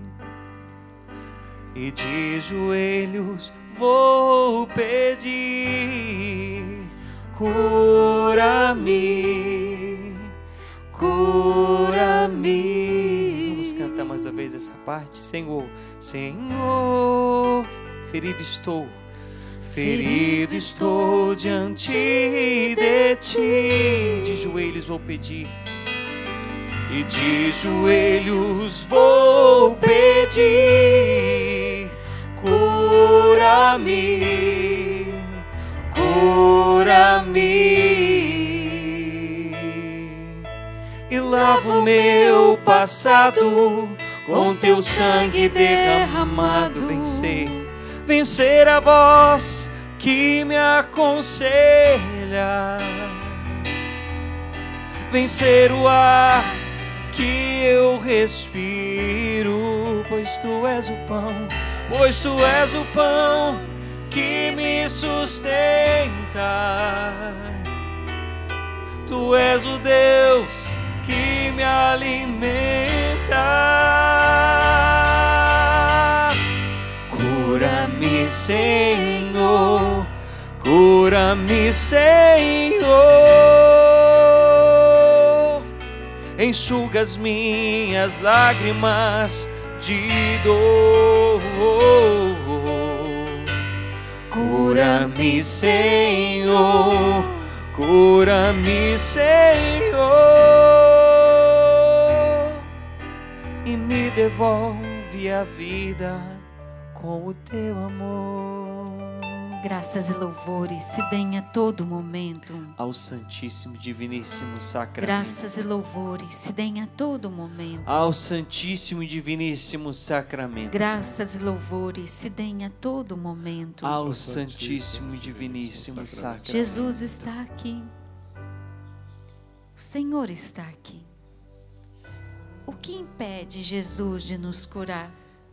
e de joelhos vou pedir. Cura-me, cura-me. Vamos cantar mais uma vez essa parte. Senhor, Senhor, ferido estou, ferido estou diante de ti. De joelhos vou pedir, e de joelhos vou pedir. Cura-me, cura-me, e lava o meu passado com teu sangue derramado. Vencer, vencer a voz que me aconselha, vencer o ar que eu respiro, pois tu és o pão, pois tu és o pão que me sustenta. Tu és o Deus que me alimenta. Cura-me, Senhor, cura-me, Senhor. Enxuga as minhas lágrimas de dor. Cura-me, Senhor, cura-me, Senhor, e me devolve a vida com o teu amor. Graças e louvores se deem a todo momento ao Santíssimo Diviníssimo Sacramento. Graças e louvores se deem a todo momento ao Santíssimo Diviníssimo Sacramento. Graças e louvores se deem a todo momento ao Santíssimo Diviníssimo Sacramento. Jesus está aqui. O Senhor está aqui. O que impede Jesus de nos curar?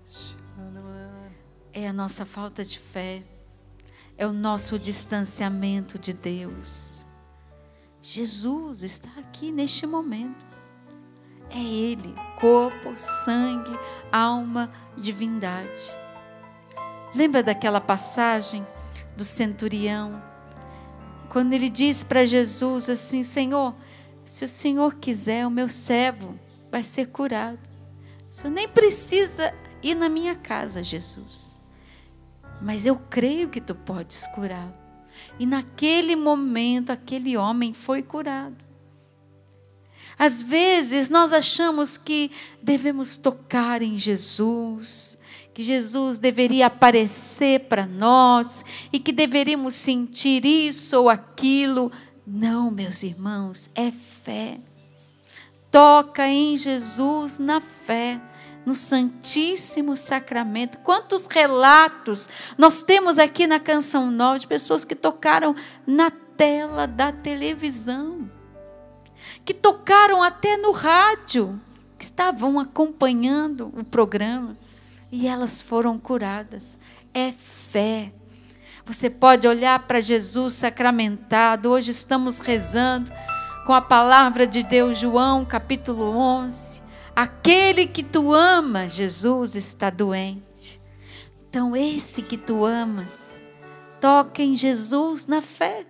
É a nossa falta de fé. É o nosso distanciamento de Deus. Jesus está aqui neste momento. É Ele, corpo, sangue, alma, divindade. Lembra daquela passagem do centurião? Quando ele diz para Jesus assim: Senhor, se o Senhor quiser, o meu servo vai ser curado. O Senhor nem precisa ir na minha casa, Jesus. Mas eu creio que tu podes curar. E naquele momento, aquele homem foi curado. Às vezes, nós achamos que devemos tocar em Jesus, que Jesus deveria aparecer para nós, e que deveríamos sentir isso ou aquilo. Não, meus irmãos, é fé. Toca em Jesus na fé, no Santíssimo Sacramento. Quantos relatos nós temos aqui na Canção Nova de pessoas que tocaram na tela da televisão, que tocaram até no rádio, que estavam acompanhando o programa e elas foram curadas. É fé. Você pode olhar para Jesus sacramentado. Hoje estamos rezando com a palavra de Deus, João capítulo onze. Aquele que tu amas, Jesus, está doente. Então esse que tu amas, toca em Jesus na fé.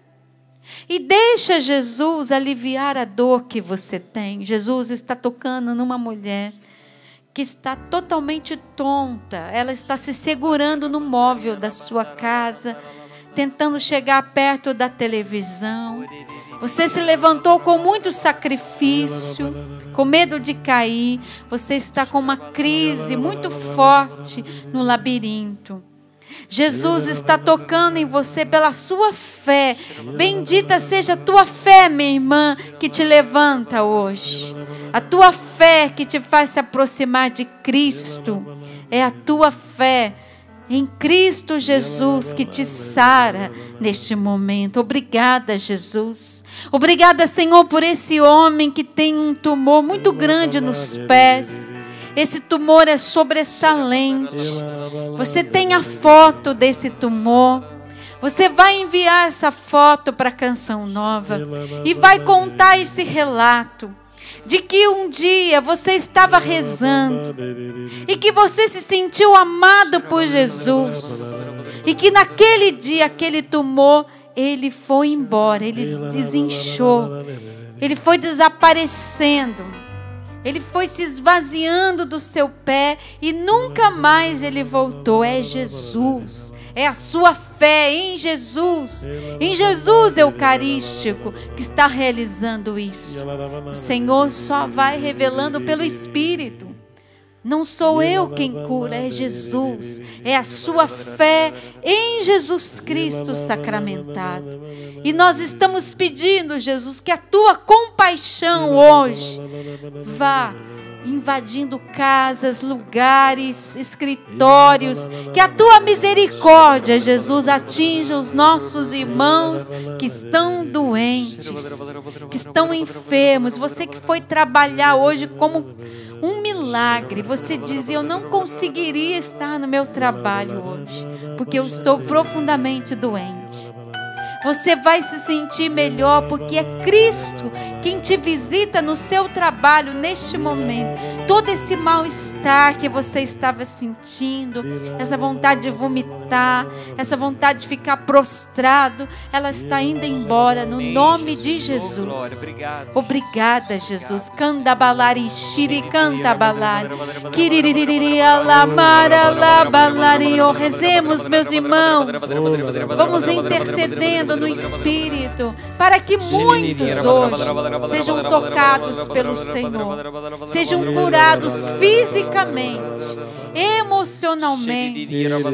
E deixa Jesus aliviar a dor que você tem. Jesus está tocando numa mulher que está totalmente tonta. Ela está se segurando no móvel da sua casa, tentando chegar perto da televisão. Você se levantou com muito sacrifício, com medo de cair. Você está com uma crise muito forte no labirinto. Jesus está tocando em você pela sua fé. Bendita seja a tua fé, minha irmã, que te levanta hoje. A tua fé que te faz se aproximar de Cristo. É a tua fé em Cristo Jesus que te sara neste momento. Obrigada, Jesus. Obrigada, Senhor, por esse homem que tem um tumor muito grande nos pés. Esse tumor é sobressalente. Você tem a foto desse tumor. Você vai enviar essa foto para a Canção Nova e vai contar esse relato de que um dia você estava rezando e que você se sentiu amado por Jesus e que naquele dia aquele tumor ele foi embora, ele desinchou, ele foi desaparecendo. Ele foi se esvaziando do seu pé e nunca mais ele voltou. É Jesus, é a sua fé em Jesus, em Jesus Eucarístico que está realizando isso. O Senhor só vai revelando pelo Espírito. Não sou eu quem cura, é Jesus. É a sua fé em Jesus Cristo sacramentado. E nós estamos pedindo, Jesus, que a tua compaixão hoje vá invadindo casas, lugares, escritórios. Que a tua misericórdia, Jesus, atinja os nossos irmãos que estão doentes, que estão enfermos. Você que foi trabalhar hoje como um milagre, você dizia: eu não conseguiria estar no meu trabalho hoje, porque eu estou profundamente doente. Você vai se sentir melhor, porque é Cristo quem te visita no seu trabalho neste momento. Todo esse mal-estar que você estava sentindo, essa vontade de vomitar, essa vontade de ficar prostrado, ela está indo embora no nome de Jesus. Obrigada, Jesus. Candabalari, xiri, candabalari, kiririri, alamara, labalari. Rezemos, meus irmãos. Vamos intercedendo no Espírito, para que muitos hoje sejam tocados pelo Senhor, sejam curados fisicamente, emocionalmente.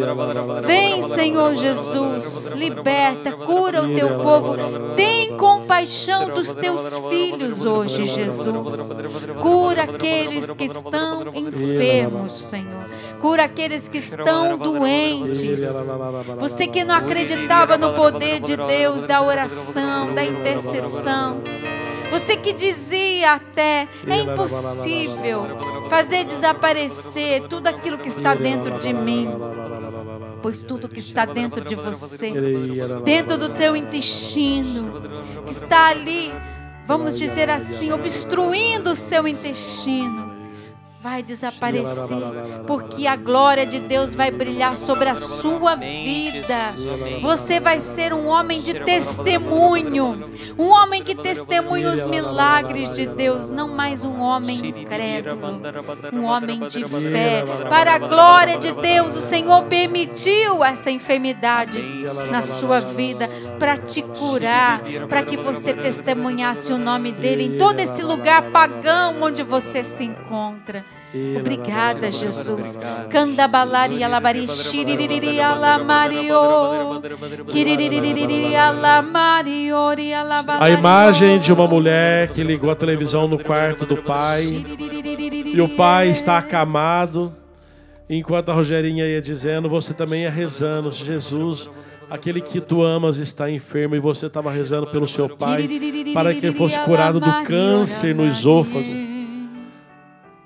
Vem, Senhor Jesus, liberta, cura o teu povo. Tem compaixão dos teus filhos hoje, Jesus. Cura aqueles que estão enfermos, Senhor. Cura aqueles que estão doentes. Você que não acreditava no poder de Deus, da oração, da intercessão. Você que dizia até: é impossível fazer desaparecer tudo aquilo que está dentro de mim. Pois tudo que está dentro de você, dentro do teu intestino, que está ali, vamos dizer assim, obstruindo o seu intestino, vai desaparecer, porque a glória de Deus vai brilhar sobre a sua vida. Você vai ser um homem de testemunho, um homem que testemunha os milagres de Deus, não mais um homem incrédulo, um homem de fé. Para a glória de Deus, o Senhor permitiu essa enfermidade na sua vida para te curar, para que você testemunhasse o nome dele em todo esse lugar pagão onde você se encontra. Obrigada, Jesus. Candabalari alabari shiririri alamario. Kiririri alamariori alabari. A imagem de uma mulher que ligou a televisão no quarto do pai. E o pai está acamado. Enquanto a Rogerinha ia dizendo, você também ia rezando: Jesus, aquele que tu amas está enfermo. E você estava rezando pelo seu pai para que ele fosse curado do câncer no esôfago.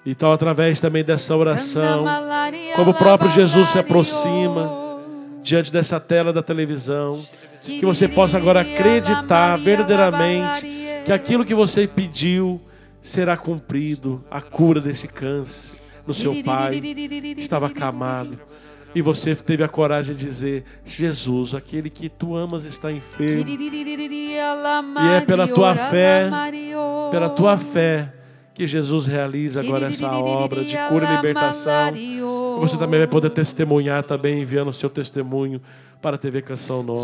Então, através também dessa oração, como o próprio Jesus se aproxima diante dessa tela da televisão, que você possa agora acreditar verdadeiramente que aquilo que você pediu será cumprido. A cura desse câncer no seu pai estava acamado. E você teve a coragem de dizer: Jesus, aquele que tu amas está enfermo. E é pela tua fé, pela tua fé, que Jesus realiza agora essa obra de cura e libertação. Você também vai poder testemunhar também, enviando o seu testemunho para a T V Canção Nova.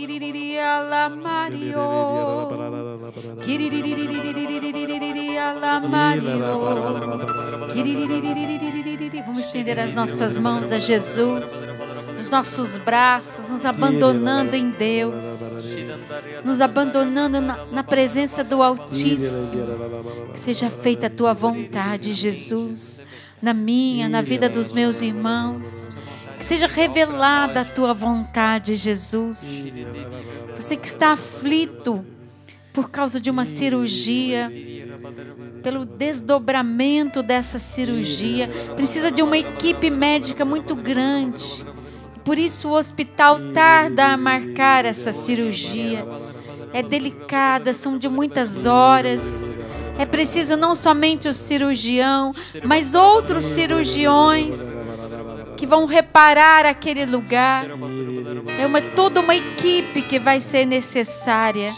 Vamos estender as nossas mãos a Jesus, os nossos braços, nos abandonando em Deus, nos abandonando na, na presença do Altíssimo. Que seja feita a tua vontade, Jesus, na minha, na vida dos meus irmãos. Que seja revelada a tua vontade, Jesus. Você que está aflito por causa de uma cirurgia, pelo desdobramento dessa cirurgia, precisa de uma equipe médica muito grande. Por isso o hospital tarda a marcar essa cirurgia. É delicada, são de muitas horas. É preciso não somente o cirurgião, mas outros cirurgiões que vão reparar aquele lugar. É uma, toda uma equipe que vai ser necessária.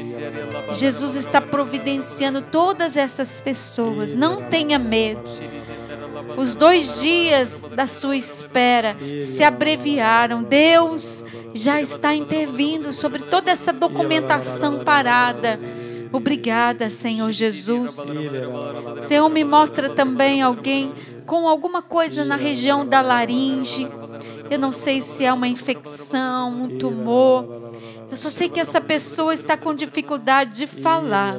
Jesus está providenciando todas essas pessoas. Não tenha medo. Os dois dias da sua espera se abreviaram. Deus já está intervindo sobre toda essa documentação parada. Obrigada, Senhor Jesus. O Senhor me mostra também alguém com alguma coisa na região da laringe. Eu não sei se é uma infecção, um tumor. Eu só sei que essa pessoa está com dificuldade de falar.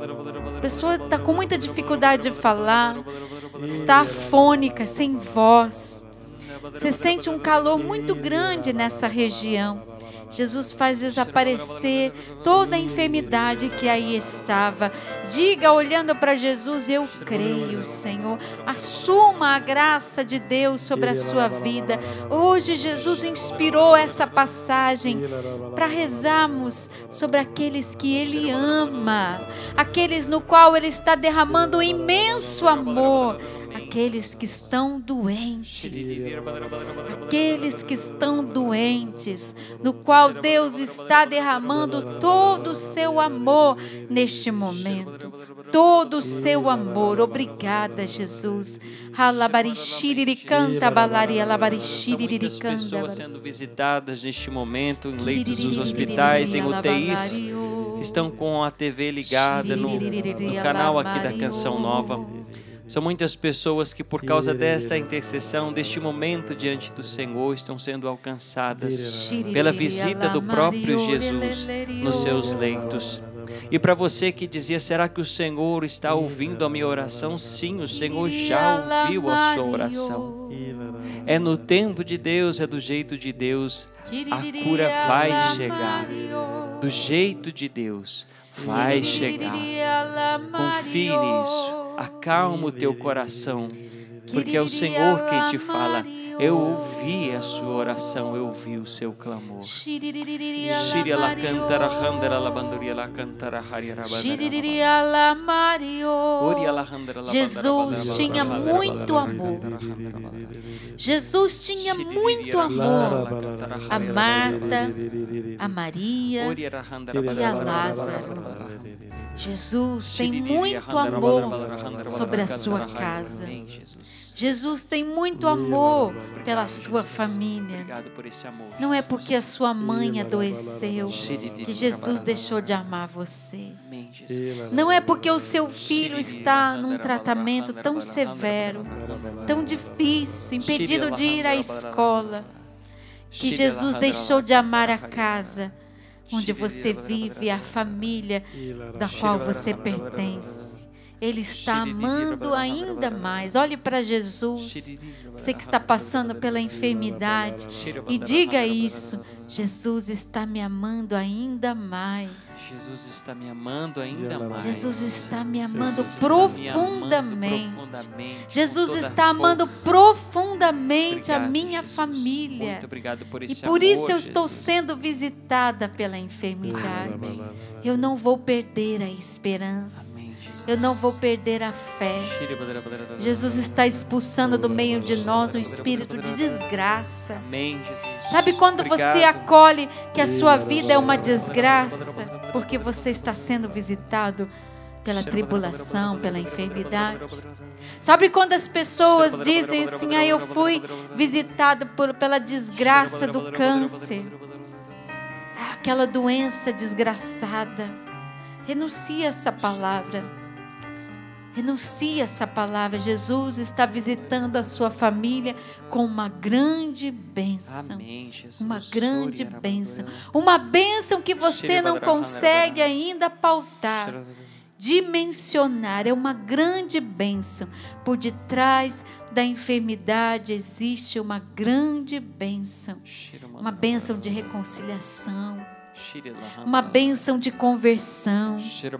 A pessoa está com muita dificuldade de falar. Está afônica, sem voz. Você sente um calor muito grande nessa região. Jesus faz desaparecer toda a enfermidade que aí estava. Diga, olhando para Jesus: eu creio, Senhor. Assuma a graça de Deus sobre a sua vida. Hoje Jesus inspirou essa passagem para rezarmos sobre aqueles que Ele ama, aqueles no qual Ele está derramando um imenso amor. Aqueles que estão doentes, aqueles que estão doentes, no qual Deus está derramando todo o seu amor neste momento, todo o seu amor. Obrigada, Jesus. Pessoas sendo visitadas neste momento em leitos dos hospitais, em U T Is, estão com a T V ligada no, no canal aqui da Canção Nova. São muitas pessoas que, por causa desta intercessão, deste momento diante do Senhor, estão sendo alcançadas pela visita do próprio Jesus nos seus leitos. E para você que dizia: será que o Senhor está ouvindo a minha oração? Sim, o Senhor já ouviu a sua oração. É no tempo de Deus, é do jeito de Deus, a cura vai chegar. Do jeito de Deus, vai chegar. Confie nisso. Acalma o teu coração, porque é o Senhor quem te fala. Eu ouvi a sua oração, eu ouvi o seu clamor. Jesus tinha muito amor. Jesus tinha muito amor a Marta, a Maria e a Lázaro. Jesus tem muito amor sobre a sua casa. Jesus tem muito amor pela sua família. Não é porque a sua mãe adoeceu que Jesus deixou de amar você. Não é porque o seu filho está num tratamento tão severo, tão difícil, impedido de ir à escola, que Jesus deixou de amar a casa onde você vive, a família da qual você pertence. Ele está amando ainda mais. Olhe para Jesus, você que está passando pela enfermidade, e diga isso: Jesus está me amando ainda mais. Jesus está me amando ainda mais. Jesus está me amando Jesus está profundamente. me amando profundamente, Jesus com toda está amando força. profundamente Obrigado, a minha Jesus. família. Muito obrigado por E esse por amor, isso eu estou Jesus. sendo visitada pela enfermidade. Eu não vou perder a esperança. Amém, Jesus. Eu não vou perder a fé. Jesus está expulsando do meio de nós um espírito de desgraça. Amém, Jesus. Sabe quando Obrigado. você acolhe que a sua vida é uma desgraça? Porque você está sendo visitado pela tribulação, pela enfermidade. Sabe quando as pessoas dizem assim: ah, eu fui visitado por, pela desgraça do câncer, aquela doença desgraçada. Renuncia essa palavra. Renuncia essa palavra. Jesus está visitando a sua família com uma grande bênção. Amém, Jesus. Uma grande bênção. Uma bênção que você não consegue ainda pautar, dimensionar. É uma grande bênção. Por detrás da enfermidade existe uma grande bênção. Uma bênção de reconciliação. Uma bênção de conversão.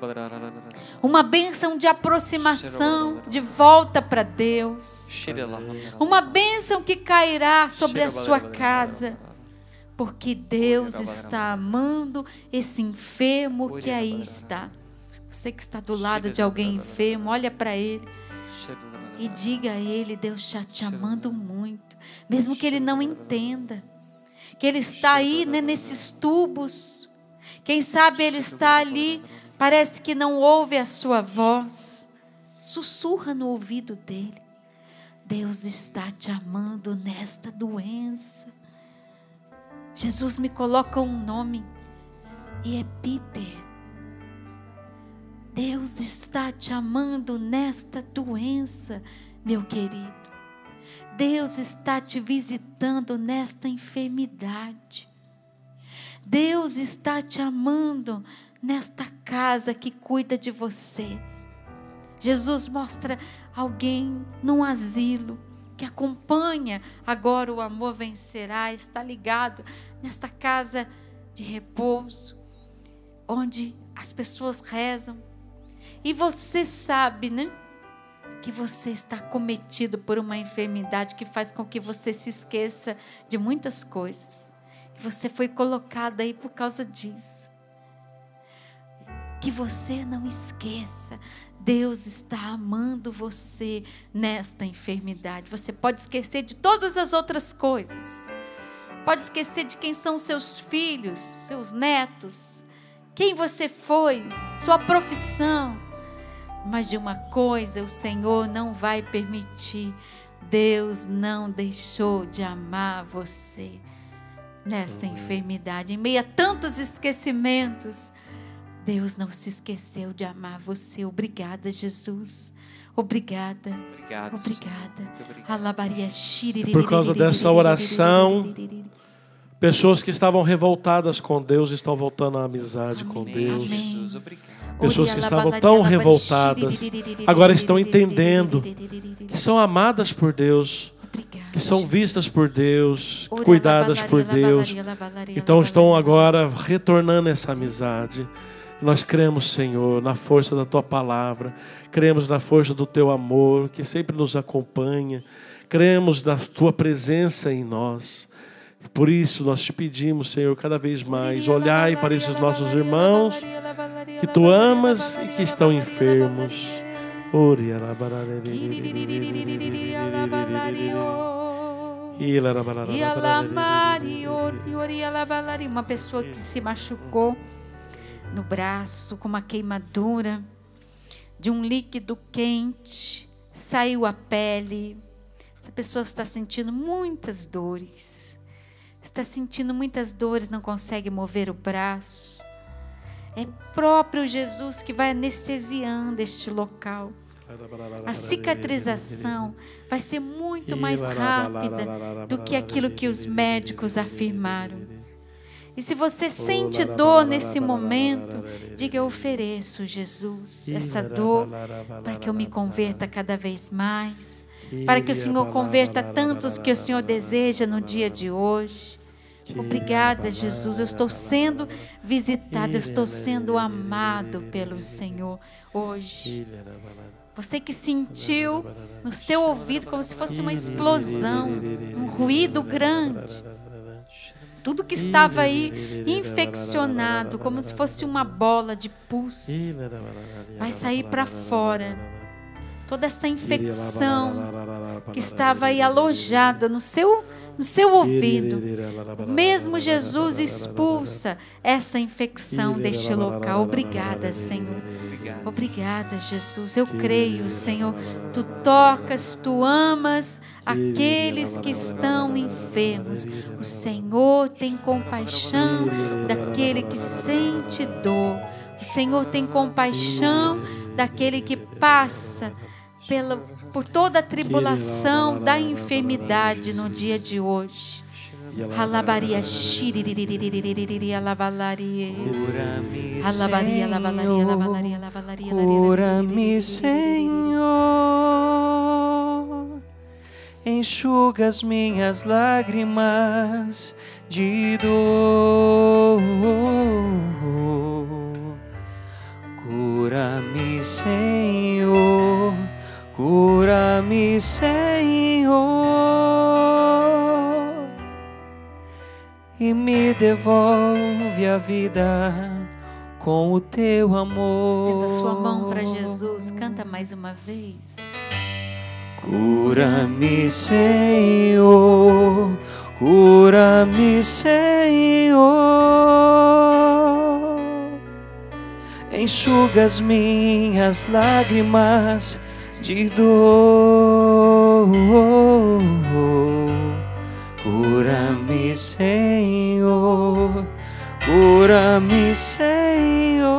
Uma bênção de aproximação, de volta para Deus. Uma bênção que cairá sobre a sua casa. Porque Deus está amando esse enfermo que aí está. Você que está do lado de alguém enfermo, olha para ele e diga a ele: Deus está te amando muito. Mesmo que ele não entenda. Que ele está aí, né, nesses tubos. Quem sabe ele está ali, parece que não ouve a sua voz. Sussurra no ouvido dele: Deus está te amando nesta doença. Jesus me coloca um nome e é Peter. Deus está te amando nesta doença, meu querido. Deus está te visitando nesta enfermidade. Deus está te amando nesta casa que cuida de você. Jesus mostra alguém num asilo que acompanha agora o Amor Vencerá, está ligado nesta casa de repouso, onde as pessoas rezam. E você sabe, né? Que você está cometido por uma enfermidade que faz com que você se esqueça de muitas coisas. E você foi colocado aí por causa disso. Que você não esqueça, Deus está amando você nesta enfermidade. Você pode esquecer de todas as outras coisas. Pode esquecer de quem são seus filhos, seus netos, quem você foi, sua profissão. Mas de uma coisa o Senhor não vai permitir: Deus não deixou de amar você nessa enfermidade. Em meio a tantos esquecimentos, Deus não se esqueceu de amar você. Obrigada, Jesus. Obrigada. Obrigado, Obrigada. Por causa dessa oração, pessoas que estavam revoltadas com Deus estão voltando à amizade Amém, com Deus. Jesus, obrigado. Pessoas que estavam tão revoltadas, agora estão entendendo que são amadas por Deus, que são vistas por Deus, cuidadas por Deus. Então estão agora retornando essa amizade. Nós cremos, Senhor, na força da Tua palavra, cremos na força do Teu amor, que sempre nos acompanha, cremos na Tua presença em nós. Por isso nós te pedimos, Senhor, cada vez mais, olhai para esses nossos irmãos que Tu amas e que estão enfermos. Uma pessoa que se machucou no braço com uma queimadura de um líquido quente, saiu a pele. Essa pessoa está sentindo muitas dores. Está sentindo muitas dores, não consegue mover o braço. É próprio Jesus que vai anestesiando este local. A cicatrização vai ser muito mais rápida do que aquilo que os médicos afirmaram. E se você sente dor nesse momento, diga: eu ofereço, Jesus, essa dor para que eu me converta cada vez mais, para que o Senhor converta tantos que o Senhor deseja no dia de hoje. Obrigada, Jesus. Eu estou sendo visitada, eu estou sendo amado pelo Senhor hoje. Você que sentiu no seu ouvido como se fosse uma explosão, um ruído grande. Tudo que estava aí infeccionado, como se fosse uma bola de pus, vai sair para fora. Toda essa infecção que estava aí alojada no seu, no seu ouvido. Mesmo Jesus expulsa essa infecção deste local. Obrigada, Senhor. Obrigada, Jesus. Eu creio, Senhor. Tu tocas, tu amas aqueles que estão enfermos. O Senhor tem compaixão daquele que sente dor. O Senhor tem compaixão daquele que passa pela, por toda a tribulação da enfermidade no dia de hoje. Alabaria shiririririririririr, alabalaria. Alabaria, alabalaria, alabalaria, alabalaria. Cura-me, Senhor, enxuga as minhas lágrimas de dor. Cura-me, Senhor, cura-me, Senhor, e me devolve a vida com o teu amor. Estenda sua mão para Jesus, canta mais uma vez. Cura-me, Senhor, cura-me, Senhor, enxuga as minhas lágrimas de dor. Cura-me, Senhor, cura-me, Senhor,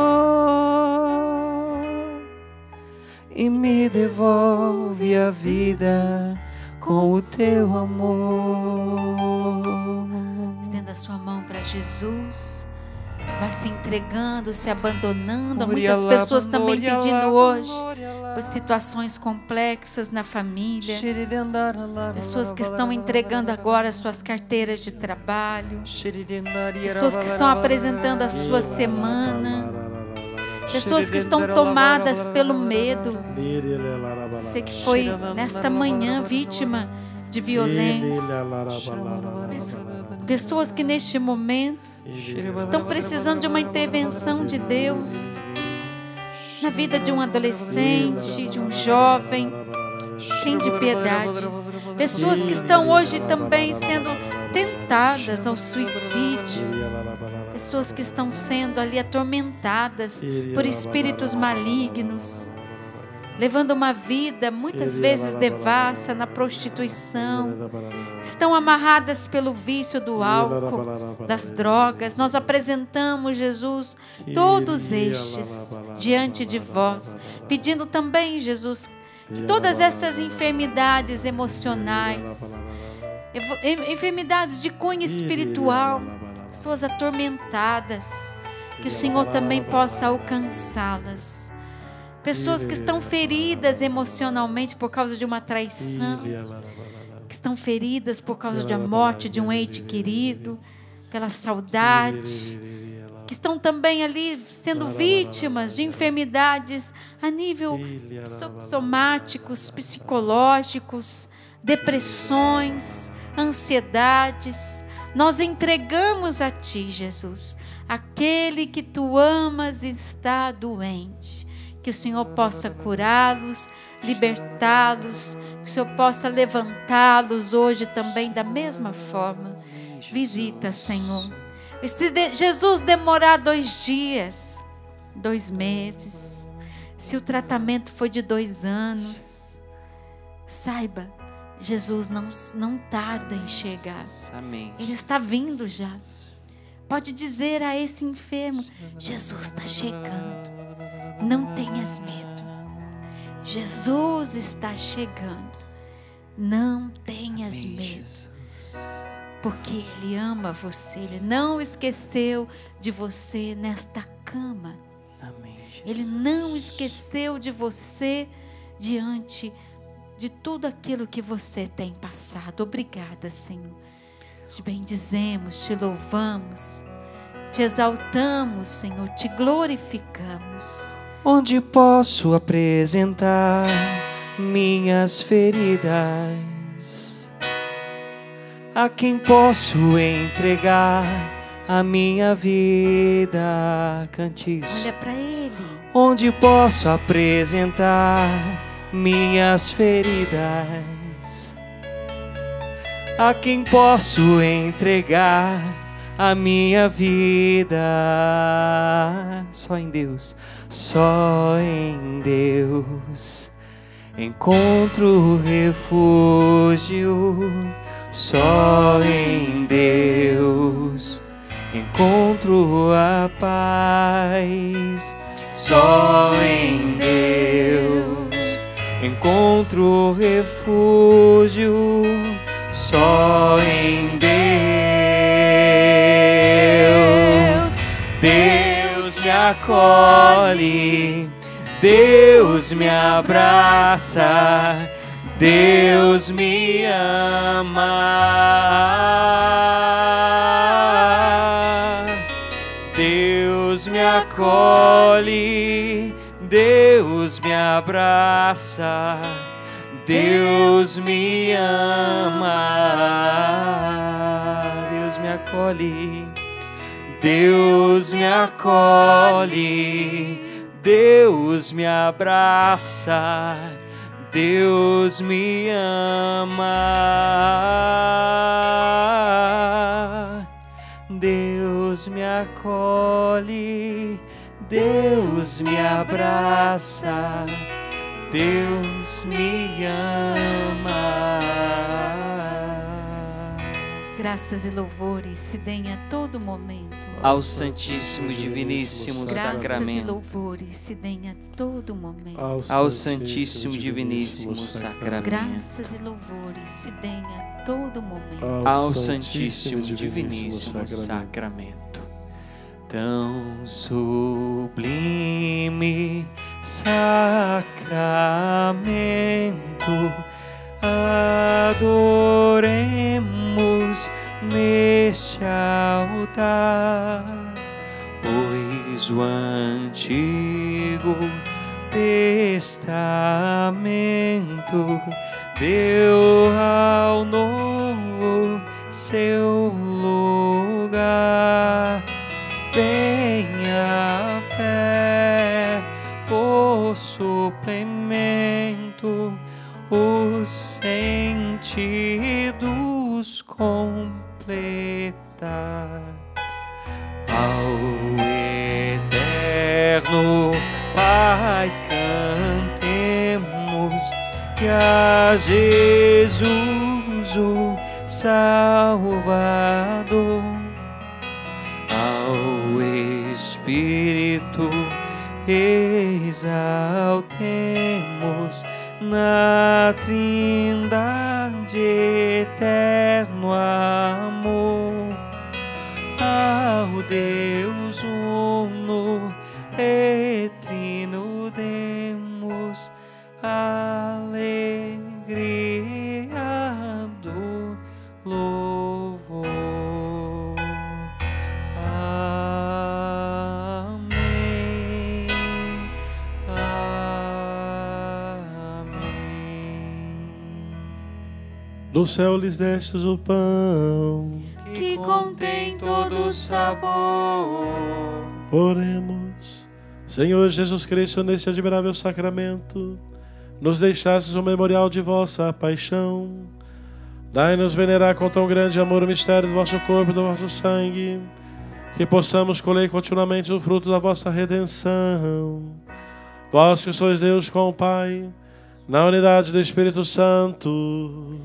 e me devolve a vida com o teu amor. Estenda sua mão para Jesus. Vai se entregando, se abandonando. Há muitas pessoas também pedindo hoje por situações complexas na família. Pessoas que estão entregando agora suas carteiras de trabalho. Pessoas que estão apresentando a sua semana. Pessoas que estão tomadas pelo medo. Você que foi nesta manhã vítima de violência. Pessoas que neste momento estão precisando de uma intervenção de Deus na vida de um adolescente, de um jovem. Tem de piedade. Pessoas que estão hoje também sendo tentadas ao suicídio. Pessoas que estão sendo ali atormentadas por espíritos malignos, levando uma vida muitas vezes devassa na prostituição, estão amarradas pelo vício do álcool, das drogas. Nós apresentamos, Jesus, todos estes diante de vós, pedindo também, Jesus, que todas essas enfermidades emocionais, enfermidades de cunho espiritual, pessoas atormentadas, que o Senhor também possa alcançá-las. Pessoas que estão feridas emocionalmente por causa de uma traição, que estão feridas por causa da morte de um ente querido, pela saudade, que estão também ali sendo vítimas de enfermidades a nível somáticos, psicológicos, depressões, ansiedades. Nós entregamos a Ti, Jesus, aquele que Tu amas e está doente. Que o Senhor possa curá-los, libertá-los, que o Senhor possa levantá-los hoje também da mesma forma. Visita, Senhor. Se Jesus demorar dois dias, dois meses, se o tratamento for de dois anos, saiba, Jesus não, não tarda em chegar. Ele está vindo já. Pode dizer a esse enfermo: Jesus está chegando. Não tenhas medo. Jesus está chegando. Não tenhas medo. Porque Ele ama você. Ele não esqueceu de você nesta cama. Ele não esqueceu de você diante de tudo aquilo que você tem passado. Obrigada, Senhor. Te bendizemos, te louvamos, te exaltamos, Senhor, te glorificamos. Onde posso apresentar minhas feridas? A quem posso entregar a minha vida? Cante isso. Olha para Ele. Onde posso apresentar minhas feridas? A quem posso entregar a minha vida? Só em Deus, só em Deus encontro refúgio. Só em Deus encontro a paz. Só em Deus encontro refúgio. Só em Deus, Deus me acolhe, Deus me abraça, Deus me ama. Deus me acolhe, Deus me abraça, Deus me ama. Deus me acolhe, Deus me acolhe, Deus me abraça, Deus me ama. Deus me acolhe, Deus me abraça, Deus me ama. Graças e louvores se deem a todo momento ao Santíssimo e Diviníssimo Graças e Sacramento. louvores se deem a todo momento Ao Santíssimo e Diviníssimo Sacramento. Graças e louvores se deem a todo momento Ao Santíssimo e Diviníssimo Sacramento. Tão sublime sacramento, adoremos neste altar, pois o Antigo Testamento deu ao Novo seu lugar. Venha a fé, o suplemento, os sentidos completar. Ao eterno Pai cantemos, e a Jesus o Salvador. Ao Espírito exaltemos, na Trindade eterno amor. Ao Deus uno e trino demos alegria do louvor. Amém. Amém. Do céu lhes destes o pão que contém todo sabor. Oremos. Senhor Jesus Cristo, neste admirável sacramento, nos deixastes o memorial de vossa paixão. Dai-nos venerar com tão grande amor o mistério do vosso corpo e do vosso sangue, que possamos colher continuamente o fruto da vossa redenção. Vós que sois Deus com o Pai, na unidade do Espírito Santo.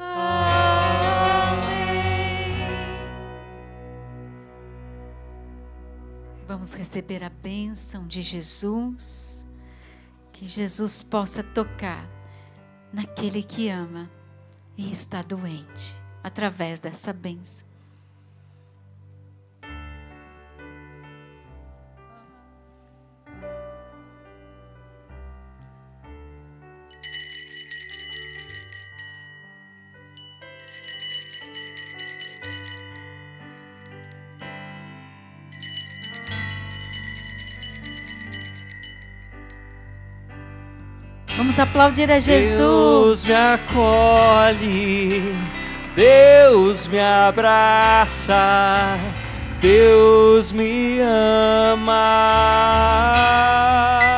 Vamos receber a bênção de Jesus, que Jesus possa tocar naquele que ama e está doente, através dessa bênção. Vamos aplaudir a Jesus. Deus me acolhe, Deus me abraça, Deus me ama.